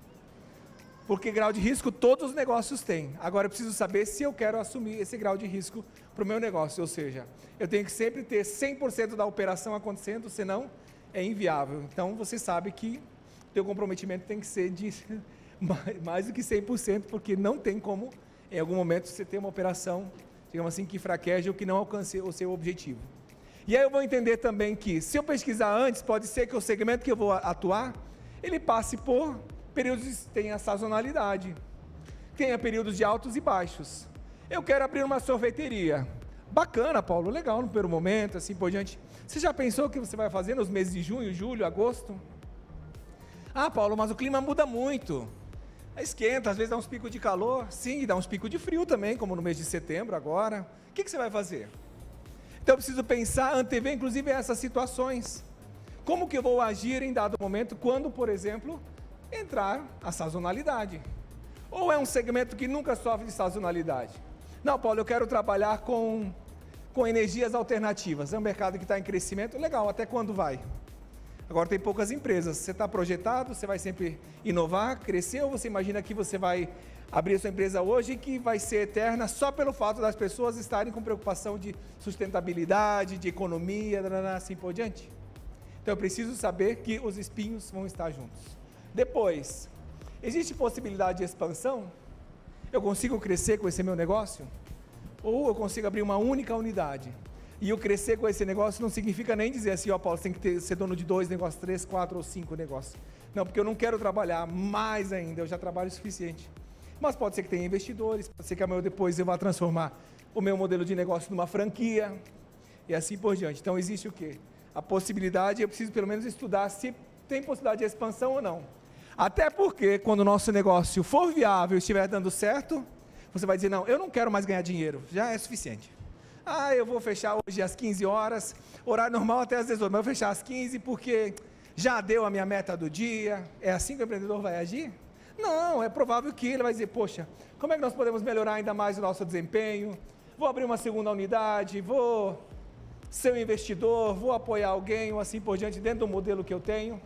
Porque grau de risco todos os negócios têm. Agora eu preciso saber se eu quero assumir esse grau de risco para o meu negócio. Ou seja, eu tenho que sempre ter cem por cento da operação acontecendo, senão é inviável. Então você sabe que o teu comprometimento tem que ser de mais do que cem por cento, porque não tem como, em algum momento, você ter uma operação, digamos assim, que fraqueje ou que não alcance o seu objetivo. E aí eu vou entender também que, se eu pesquisar antes, pode ser que o segmento que eu vou atuar, ele passe por períodos, tenha sazonalidade, tenha períodos de altos e baixos. Eu quero abrir uma sorveteria. Bacana, Paulo, legal no primeiro momento, assim por diante. Você já pensou o que você vai fazer nos meses de junho, julho, agosto? Ah, Paulo, mas o clima muda muito. Esquenta, às vezes dá uns picos de calor, sim, dá uns picos de frio também, como no mês de setembro agora. O que, que você vai fazer? Então eu preciso pensar, antever inclusive essas situações. Como que eu vou agir em dado momento, quando, por exemplo, entrar a sazonalidade? Ou é um segmento que nunca sofre de sazonalidade? Não, Paulo, eu quero trabalhar com, com energias alternativas. É um mercado que está em crescimento, legal, até quando vai? Agora tem poucas empresas, você está projetado, você vai sempre inovar, crescer, ou você imagina que você vai abrir a sua empresa hoje e que vai ser eterna só pelo fato das pessoas estarem com preocupação de sustentabilidade, de economia, assim por diante? Então eu preciso saber que os espinhos vão estar juntos. Depois, existe possibilidade de expansão? Eu consigo crescer com esse meu negócio? Ou eu consigo abrir uma única unidade? E eu crescer com esse negócio não significa nem dizer assim, ó oh, Paulo, você tem que ter, ser dono de dois negócios, três, quatro ou cinco negócios. Não, porque eu não quero trabalhar mais ainda, eu já trabalho o suficiente. Mas pode ser que tenha investidores, pode ser que amanhã ou depois eu vá transformar o meu modelo de negócio numa franquia, e assim por diante. Então existe o quê? A possibilidade, eu preciso pelo menos estudar se tem possibilidade de expansão ou não. Até porque quando o nosso negócio for viável e estiver dando certo, você vai dizer, não, eu não quero mais ganhar dinheiro, já é suficiente. Ah, eu vou fechar hoje às quinze horas, horário normal até às dezoito, mas eu vou fechar às quinze porque já deu a minha meta do dia. É assim que o empreendedor vai agir? Não, é provável que ele vai dizer, poxa, como é que nós podemos melhorar ainda mais o nosso desempenho? Vou abrir uma segunda unidade, vou ser um investidor, vou apoiar alguém, ou assim por diante, dentro do modelo que eu tenho.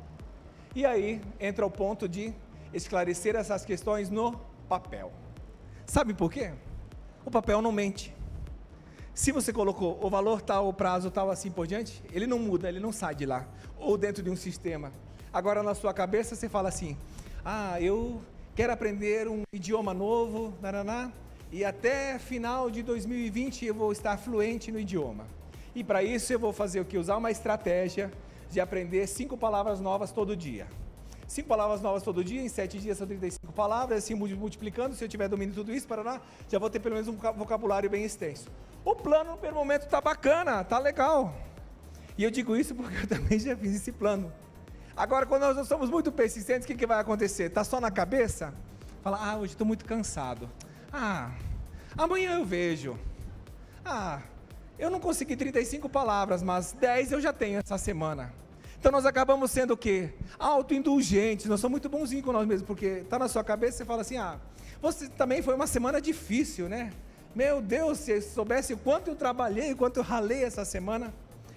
E aí entra o ponto de esclarecer essas questões no papel. Sabe por quê? O papel não mente. Se você colocou o valor tal, o prazo tal, assim por diante, ele não muda, ele não sai de lá, ou dentro de um sistema. Agora na sua cabeça você fala assim, ah, eu quero aprender um idioma novo, nananá, e até final de dois mil e vinte eu vou estar fluente no idioma. E para isso eu vou fazer o que? Usar uma estratégia de aprender cinco palavras novas todo dia. Cinco palavras novas todo dia, em sete dias são trinta e cinco palavras, assim multiplicando, se eu tiver domínio de tudo isso, paraná, já vou ter pelo menos um vocabulário bem extenso. O plano no primeiro momento está bacana, está legal. E eu digo isso porque eu também já fiz esse plano. Agora, quando nós não somos muito persistentes, o que, que vai acontecer? Está só na cabeça? Fala, ah, hoje estou muito cansado. Ah, amanhã eu vejo. Ah, eu não consegui trinta e cinco palavras, mas dez eu já tenho essa semana. Então nós acabamos sendo o quê? Autoindulgentes, nós somos muito bonzinhos com nós mesmos, porque está na sua cabeça e você fala assim, ah, você também foi uma semana difícil, né? Meu Deus, se eu soubesse o quanto eu trabalhei, o quanto eu ralei essa semana.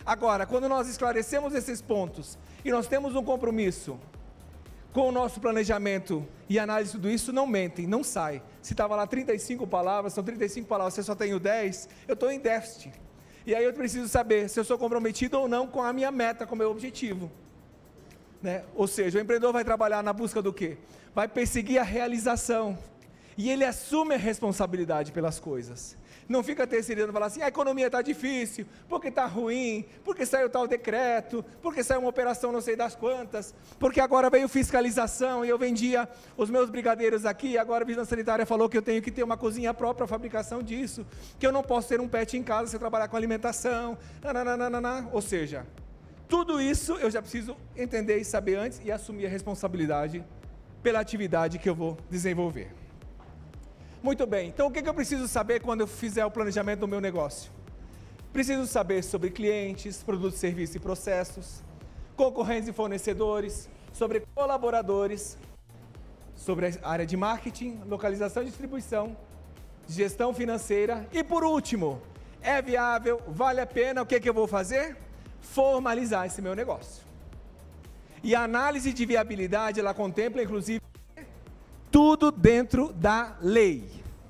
Agora, quando nós esclarecemos esses pontos e nós temos um compromisso com o nosso planejamento e análise de tudo isso, não mentem, não sai. Se estava lá trinta e cinco palavras, são trinta e cinco palavras, você só tem dez, eu estou em déficit. E aí eu preciso saber se eu sou comprometido ou não com a minha meta, com o meu objetivo. Né? Ou seja, o empreendedor vai trabalhar na busca do quê? Vai perseguir a realização. E ele assume a responsabilidade pelas coisas. Não fica terceirizando e falar assim, a economia está difícil, porque está ruim, porque saiu tal decreto, porque saiu uma operação não sei das quantas, porque agora veio fiscalização e eu vendia os meus brigadeiros aqui, agora a Vigilância Sanitária falou que eu tenho que ter uma cozinha própria, a fabricação disso, que eu não posso ter um pet em casa se eu trabalhar com alimentação, nananana. Ou seja, tudo isso eu já preciso entender e saber antes e assumir a responsabilidade pela atividade que eu vou desenvolver. Muito bem, então o que eu preciso saber quando eu fizer o planejamento do meu negócio? Preciso saber sobre clientes, produtos, serviços e processos, concorrentes e fornecedores, sobre colaboradores, sobre a área de marketing, localização e distribuição, gestão financeira e por último, é viável, vale a pena, o que, que eu vou fazer? Formalizar esse meu negócio. E a análise de viabilidade, ela contempla inclusive tudo dentro da lei.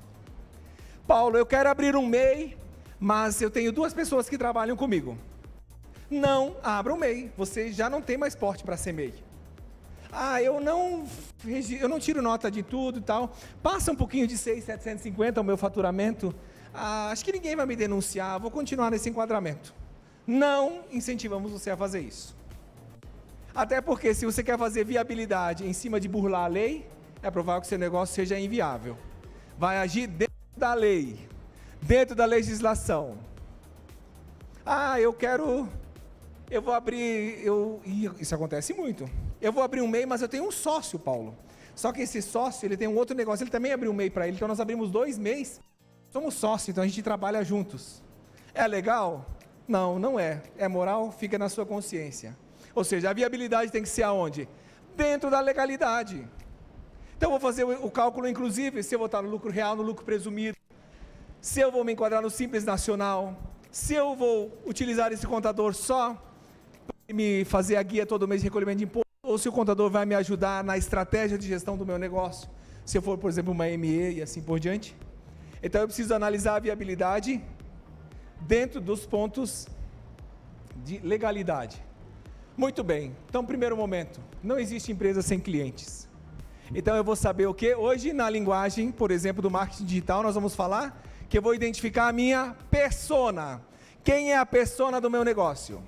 Paulo, eu quero abrir um M E I, mas eu tenho duas pessoas que trabalham comigo. Não abra um M E I, você já não tem mais porte para ser M E I. Ah, eu não, eu não tiro nota de tudo e tal, passa um pouquinho de seis mil setecentos e cinquenta o meu faturamento, ah, acho que ninguém vai me denunciar, vou continuar nesse enquadramento. Não incentivamos você a fazer isso. Até porque se você quer fazer viabilidade em cima de burlar a lei, é provável que seu negócio seja inviável. Vai agir dentro da lei, dentro da legislação. Ah, eu quero, eu vou abrir, eu, isso acontece muito. Eu vou abrir um M E I, mas eu tenho um sócio, Paulo. Só que esse sócio, ele tem um outro negócio, ele também abriu um M E I para ele, então nós abrimos dois M E Is, somos sócios, então a gente trabalha juntos. É legal? Não, não é. É moral? Fica na sua consciência. Ou seja, a viabilidade tem que ser aonde? Dentro da legalidade. Então eu vou fazer o cálculo, inclusive, se eu vou estar no lucro real, no lucro presumido, se eu vou me enquadrar no Simples Nacional, se eu vou utilizar esse contador só para me fazer a guia todo mês de recolhimento de imposto, ou se o contador vai me ajudar na estratégia de gestão do meu negócio, se eu for, por exemplo, uma M E e assim por diante. Então eu preciso analisar a viabilidade dentro dos pontos de legalidade. Muito bem, então primeiro momento, não existe empresa sem clientes. Então eu vou saber o que? Hoje na linguagem, por exemplo, do marketing digital, nós vamos falar que eu vou identificar a minha persona. Quem é a persona do meu negócio?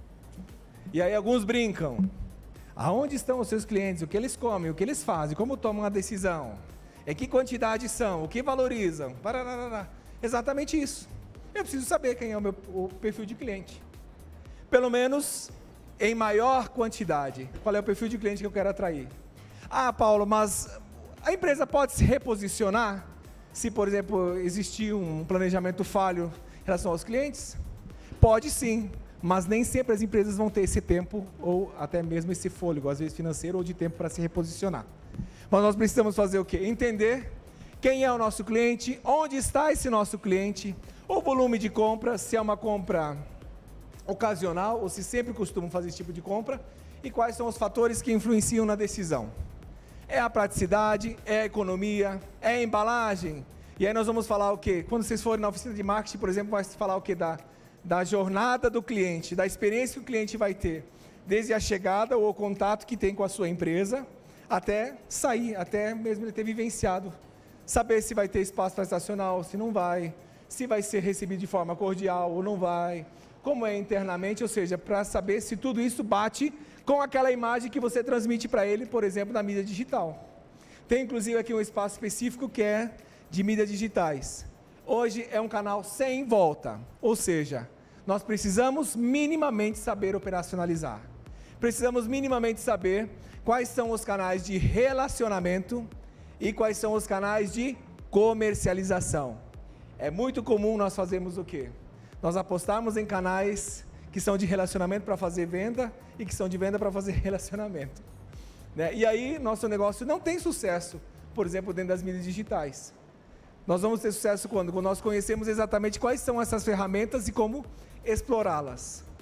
E aí alguns brincam. Aonde estão os seus clientes? O que eles comem? O que eles fazem? Como tomam a decisão? Em que quantidade são? O que valorizam? Parará. Exatamente isso. Eu preciso saber quem é o meu o perfil de cliente. Pelo menos em maior quantidade. Qual é o perfil de cliente que eu quero atrair? Ah, Paulo, mas a empresa pode se reposicionar se, por exemplo, existir um planejamento falho em relação aos clientes? Pode sim, mas nem sempre as empresas vão ter esse tempo ou até mesmo esse fôlego, às vezes financeiro ou de tempo para se reposicionar. Mas nós precisamos fazer o quê? Entender quem é o nosso cliente, onde está esse nosso cliente, o volume de compra, se é uma compra ocasional ou se sempre costumam fazer esse tipo de compra e quais são os fatores que influenciam na decisão. É a praticidade, é a economia, é a embalagem. E aí nós vamos falar o quê? Quando vocês forem na oficina de marketing, por exemplo, vai se falar o quê? Da, da jornada do cliente, da experiência que o cliente vai ter, desde a chegada ou o contato que tem com a sua empresa, até sair, até mesmo ele ter vivenciado. Saber se vai ter espaço para estacionar ou se não vai, se vai ser recebido de forma cordial ou não vai, como é internamente, ou seja, para saber se tudo isso bate com aquela imagem que você transmite para ele, por exemplo, na mídia digital. Tem inclusive aqui um espaço específico que é de mídias digitais. Hoje é um canal sem volta, ou seja, nós precisamos minimamente saber operacionalizar. Precisamos minimamente saber quais são os canais de relacionamento e quais são os canais de comercialização. É muito comum nós fazermos o quê? Nós apostarmos em canais que são de relacionamento para fazer venda e que são de venda para fazer relacionamento. Né? E aí, nosso negócio não tem sucesso, por exemplo, dentro das mídias digitais. Nós vamos ter sucesso quando? Quando nós conhecemos exatamente quais são essas ferramentas e como explorá-las.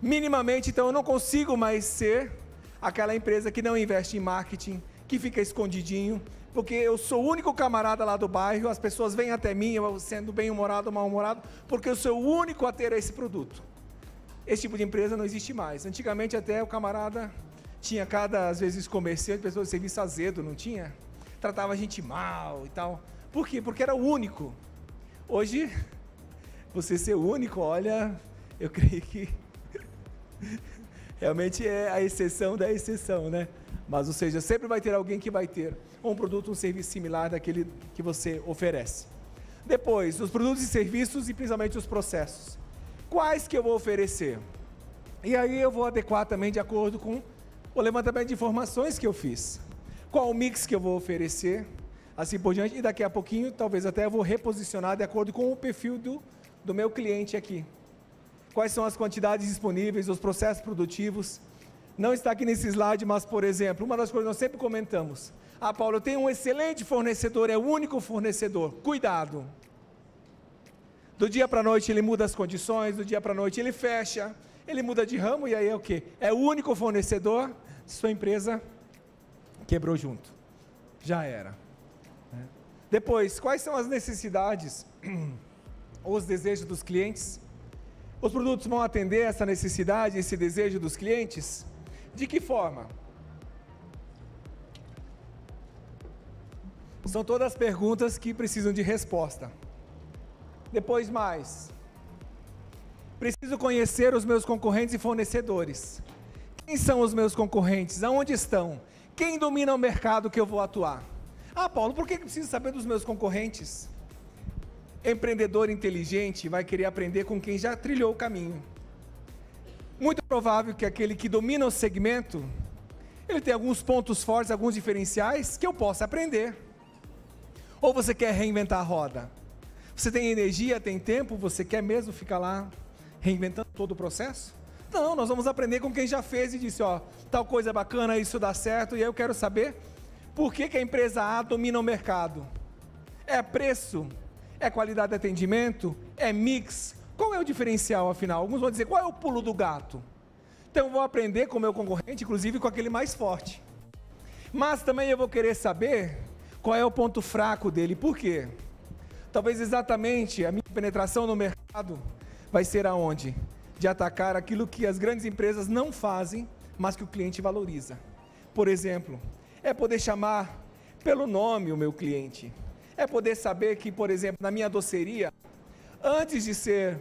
Minimamente, então, eu não consigo mais ser aquela empresa que não investe em marketing, que fica escondidinho, porque eu sou o único camarada lá do bairro, as pessoas vêm até mim, eu sendo bem-humorado ou mal-humorado, porque eu sou o único a ter esse produto. Esse tipo de empresa não existe mais. Antigamente até o camarada tinha cada, às vezes, comerciante, pessoas de serviço azedo, não tinha? Tratava a gente mal e tal. Por quê? Porque era o único. Hoje, você ser o único, olha, eu creio que realmente é a exceção da exceção, né? Mas, ou seja, sempre vai ter alguém que vai ter um produto, um serviço similar daquele que você oferece. Depois, os produtos e serviços e principalmente os processos. Quais que eu vou oferecer? E aí eu vou adequar também de acordo com o levantamento de informações que eu fiz. Qual o mix que eu vou oferecer, assim por diante, e daqui a pouquinho, talvez até eu vou reposicionar de acordo com o perfil do, do meu cliente aqui. Quais são as quantidades disponíveis, os processos produtivos. Não está aqui nesse slide, mas, por exemplo, uma das coisas que nós sempre comentamos. Ah, Paulo, eu tenho um excelente fornecedor, é o único fornecedor. Cuidado. Do dia para a noite ele muda as condições, do dia para a noite ele fecha, ele muda de ramo e aí é o quê? É o único fornecedor, sua empresa quebrou junto. Já era. Depois, quais são as necessidades ou os desejos dos clientes? Os produtos vão atender essa necessidade, esse desejo dos clientes? De que forma? São todas perguntas que precisam de resposta. Depois mais. Preciso conhecer os meus concorrentes e fornecedores. Quem são os meus concorrentes? Aonde estão? Quem domina o mercado que eu vou atuar? Ah, Paulo, por que eu preciso saber dos meus concorrentes? Empreendedor inteligente vai querer aprender com quem já trilhou o caminho. Muito provável que aquele que domina o segmento, ele tem alguns pontos fortes, alguns diferenciais que eu possa aprender. Ou você quer reinventar a roda? Você tem energia, tem tempo, você quer mesmo ficar lá reinventando todo o processo? Não, nós vamos aprender com quem já fez e disse, ó, tal coisa bacana, isso dá certo, e aí eu quero saber por que que a empresa A domina o mercado. É preço? É qualidade de atendimento? É mix? Qual é o diferencial, afinal? Alguns vão dizer, qual é o pulo do gato? Então eu vou aprender com o meu concorrente, inclusive com aquele mais forte. Mas também eu vou querer saber qual é o ponto fraco dele. Por quê? Talvez exatamente a minha penetração no mercado vai ser aonde? De atacar aquilo que as grandes empresas não fazem, mas que o cliente valoriza. Por exemplo, é poder chamar pelo nome o meu cliente. É poder saber que, por exemplo, na minha doceria, antes de ser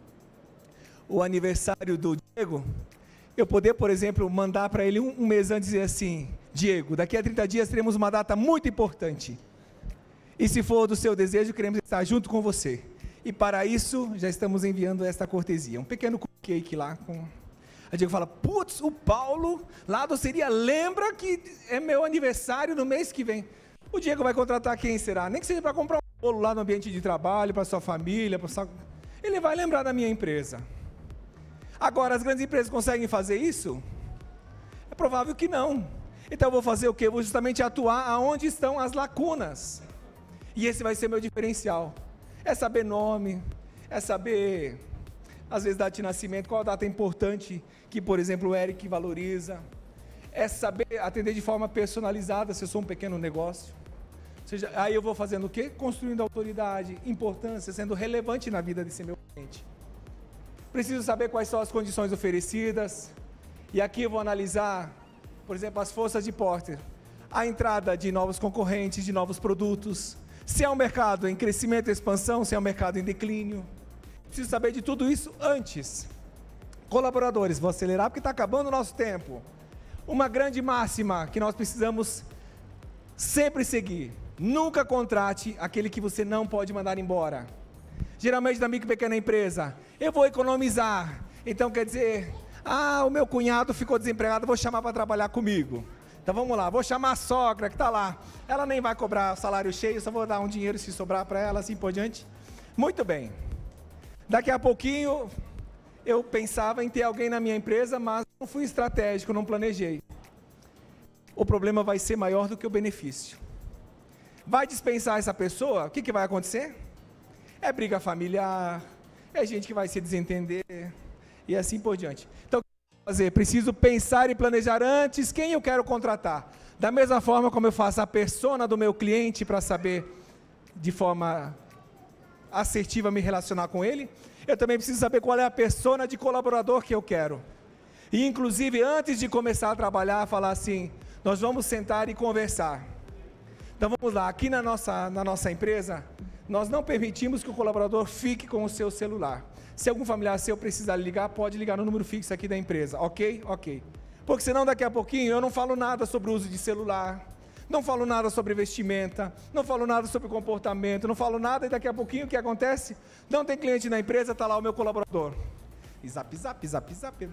o aniversário do Diego, eu poder, por exemplo, mandar para ele um, um mês antes e dizer assim, Diego, daqui a trinta dias teremos uma data muito importante. E se for do seu desejo, queremos estar junto com você. E para isso, já estamos enviando esta cortesia. Um pequeno cupcake lá. Com... A Diego fala, putz, o Paulo, lá da doceria, lembra que é meu aniversário no mês que vem. O Diego vai contratar quem será? Nem que seja para comprar um bolo lá no ambiente de trabalho, para sua família, para sua... Ele vai lembrar da minha empresa. Agora, as grandes empresas conseguem fazer isso? É provável que não. Então eu vou fazer o quê? Eu vou justamente atuar aonde estão as lacunas. E esse vai ser meu diferencial. É saber nome, é saber, às vezes, data de nascimento, qual a data importante que, por exemplo, o Eric valoriza. É saber atender de forma personalizada, se eu sou um pequeno negócio. Ou seja, aí eu vou fazendo o quê? Construindo autoridade, importância, sendo relevante na vida desse meu cliente. Preciso saber quais são as condições oferecidas. E aqui eu vou analisar, por exemplo, as forças de Porter. A entrada de novos concorrentes, de novos produtos. Se é um mercado em crescimento e expansão, se é um mercado em declínio. Preciso saber de tudo isso antes. Colaboradores, vou acelerar porque está acabando o nosso tempo. Uma grande máxima que nós precisamos sempre seguir. Nunca contrate aquele que você não pode mandar embora. Geralmente na micro e pequena empresa, eu vou economizar. Então quer dizer, ah, o meu cunhado ficou desempregado, vou chamar para trabalhar comigo. Então vamos lá, vou chamar a sogra que está lá. Ela nem vai cobrar salário cheio, só vou dar um dinheiro se sobrar para ela, assim por diante. Muito bem. Daqui a pouquinho, eu pensava em ter alguém na minha empresa, mas não fui estratégico, não planejei. O problema vai ser maior do que o benefício. Vai dispensar essa pessoa, o que, que vai acontecer? É briga familiar, é gente que vai se desentender, e assim por diante. Então, o que eu vou fazer? Preciso pensar e planejar antes quem eu quero contratar. Da mesma forma como eu faço a persona do meu cliente para saber de forma assertiva me relacionar com ele, eu também preciso saber qual é a persona de colaborador que eu quero. E inclusive antes de começar a trabalhar, falar assim, nós vamos sentar e conversar. Então vamos lá, aqui na nossa, na nossa empresa, nós não permitimos que o colaborador fique com o seu celular. Se algum familiar seu precisar ligar, pode ligar no número fixo aqui da empresa, ok? Ok. Porque senão daqui a pouquinho eu não falo nada sobre o uso de celular, não falo nada sobre vestimenta, não falo nada sobre comportamento, não falo nada e daqui a pouquinho o que acontece? Não tem cliente na empresa, está lá o meu colaborador. E zap, zap, zap, zap.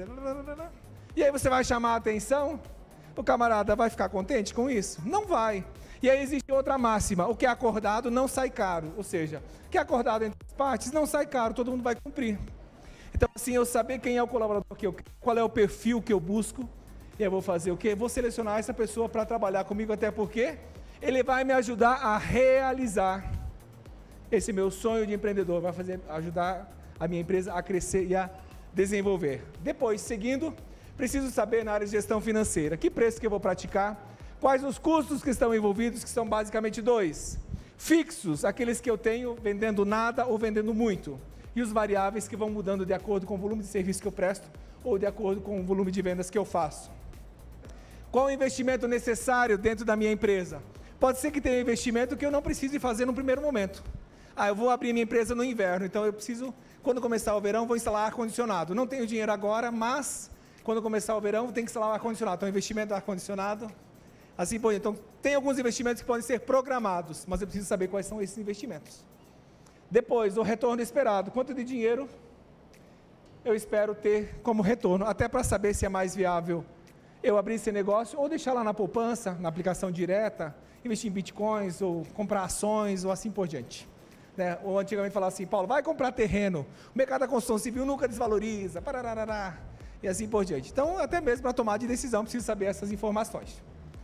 E aí você vai chamar a atenção? O camarada vai ficar contente com isso? Não vai. E aí existe outra máxima, o que é acordado não sai caro, ou seja, o que é acordado entre as partes não sai caro, todo mundo vai cumprir. Então assim, eu saber quem é o colaborador que eu quero, qual é o perfil que eu busco, e eu vou fazer o quê? Vou selecionar essa pessoa para trabalhar comigo, até porque ele vai me ajudar a realizar esse meu sonho de empreendedor, vai fazer, ajudar a minha empresa a crescer e a desenvolver. Depois, seguindo, preciso saber na área de gestão financeira, que preço que eu vou praticar, quais os custos que estão envolvidos, que são basicamente dois. Fixos, aqueles que eu tenho vendendo nada ou vendendo muito. E os variáveis que vão mudando de acordo com o volume de serviço que eu presto ou de acordo com o volume de vendas que eu faço. Qual o investimento necessário dentro da minha empresa? Pode ser que tenha investimento que eu não precise fazer no primeiro momento. Ah, eu vou abrir minha empresa no inverno, então eu preciso, quando começar o verão, vou instalar ar-condicionado. Não tenho dinheiro agora, mas quando começar o verão, tem que instalar o ar-condicionado. Então, investimento no ar-condicionado, assim por diante. Então, tem alguns investimentos que podem ser programados, mas eu preciso saber quais são esses investimentos. Depois, o retorno esperado. Quanto de dinheiro eu espero ter como retorno, até para saber se é mais viável eu abrir esse negócio ou deixar lá na poupança, na aplicação direta, investir em bitcoins ou comprar ações ou assim por diante. Né? Ou antigamente falava assim, Paulo, vai comprar terreno, o mercado da construção civil nunca desvaloriza, pararará, e assim por diante. Então, até mesmo para tomar de decisão, preciso saber essas informações.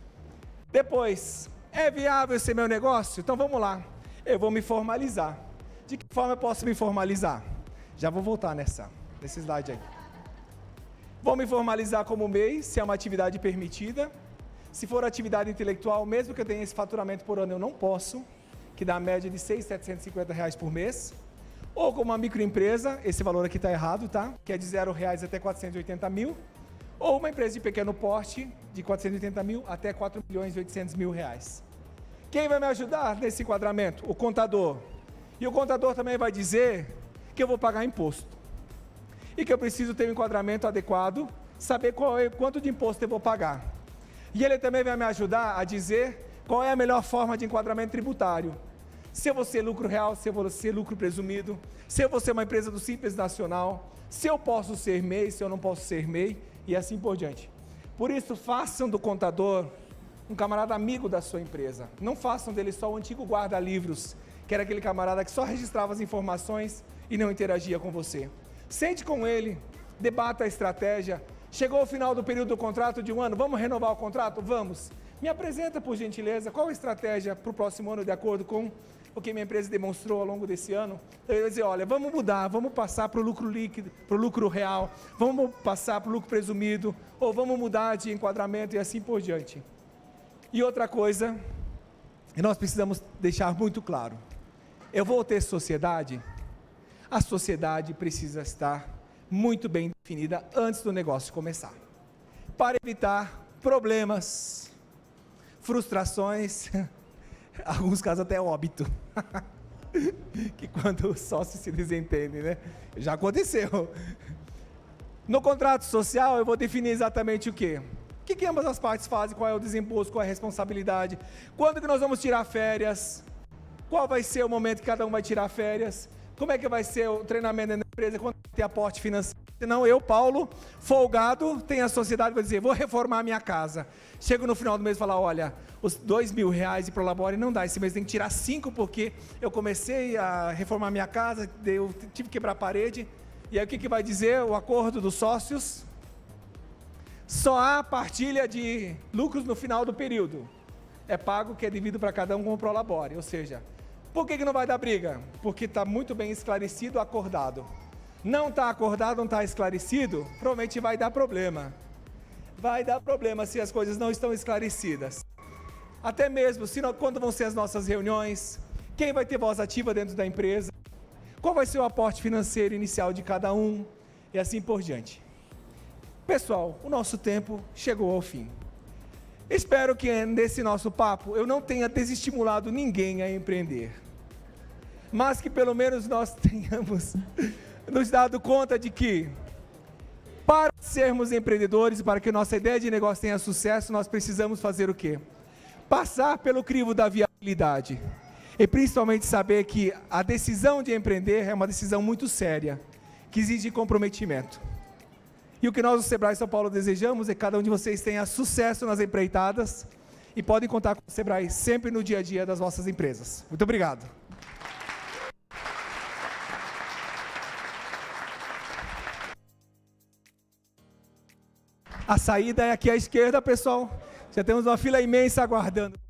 Depois, é viável esse meu negócio? Então vamos lá, eu vou me formalizar. De que forma eu posso me formalizar? Já vou voltar nessa, nesse slide aí. Vou me formalizar como M E I, se é uma atividade permitida. Se for atividade intelectual, mesmo que eu tenha esse faturamento por ano, eu não posso, que dá a média de seis mil setecentos e cinquenta reais por mês. Ou como uma microempresa, esse valor aqui está errado, tá? Que é de zero reais até quatrocentos e oitenta mil. Ou uma empresa de pequeno porte, de quatrocentos e oitenta mil até quatro milhões e oitocentos mil reais. Quem vai me ajudar nesse enquadramento? O contador. E o contador também vai dizer que eu vou pagar imposto. E que eu preciso ter um enquadramento adequado, saber qual é, quanto de imposto eu vou pagar. E ele também vai me ajudar a dizer qual é a melhor forma de enquadramento tributário. Se eu vou ser lucro real, se eu vou ser lucro presumido, se eu vou ser uma empresa do Simples Nacional, se eu posso ser M E I, se eu não posso ser M E I, e assim por diante. Por isso, façam do contador um camarada amigo da sua empresa. Não façam dele só o antigo guarda-livros, que era aquele camarada que só registrava as informações e não interagia com você. Sente com ele, debata a estratégia. Chegou o final do período do contrato de um ano, vamos renovar o contrato? Vamos. Me apresenta, por gentileza, qual a estratégia para o próximo ano, de acordo com o que minha empresa demonstrou ao longo desse ano. Eu ia dizer, olha, vamos mudar, vamos passar para o lucro líquido, para o lucro real, vamos passar para o lucro presumido, ou vamos mudar de enquadramento e assim por diante. E outra coisa, que nós precisamos deixar muito claro, eu vou ter sociedade? A sociedade precisa estar muito bem definida antes do negócio começar, para evitar problemas, frustrações, alguns casos até óbito, que quando os sócios se desentendem, né? Já aconteceu. No contrato social eu vou definir exatamente o quê? O que, que ambas as partes fazem, qual é o desembolso, qual é a responsabilidade, quando que nós vamos tirar férias, qual vai ser o momento que cada um vai tirar férias, como é que vai ser o treinamento da empresa, quando vai ter aporte financeiro. Senão eu, Paulo, folgado, tenho a sociedade, vou dizer, vou reformar a minha casa. Chego no final do mês e falo, olha, os dois mil reais de Prolabore não dá, esse mês tem que tirar cinco, porque eu comecei a reformar a minha casa, eu tive que quebrar a parede. E aí o que, que vai dizer o acordo dos sócios? Só há partilha de lucros no final do período. É pago o que é devido para cada um com o Prolabore, ou seja, por que, que não vai dar briga? Porque está muito bem esclarecido, acordado. não está acordado, não está esclarecido, provavelmente vai dar problema. Vai dar problema se as coisas não estão esclarecidas. Até mesmo se nós, quando vão ser as nossas reuniões, quem vai ter voz ativa dentro da empresa, qual vai ser o aporte financeiro inicial de cada um, e assim por diante. Pessoal, o nosso tempo chegou ao fim. Espero que nesse nosso papo eu não tenha desestimulado ninguém a empreender, mas que pelo menos nós tenhamos nos dado conta de que, para sermos empreendedores, para que nossa ideia de negócio tenha sucesso, nós precisamos fazer o quê? Passar pelo crivo da viabilidade. E principalmente saber que a decisão de empreender é uma decisão muito séria, que exige comprometimento. E o que nós do Sebrae São Paulo desejamos é que cada um de vocês tenha sucesso nas empreitadas e podem contar com o Sebrae sempre no dia a dia das vossas empresas. Muito obrigado. A saída é aqui à esquerda, pessoal. Já temos uma fila imensa aguardando.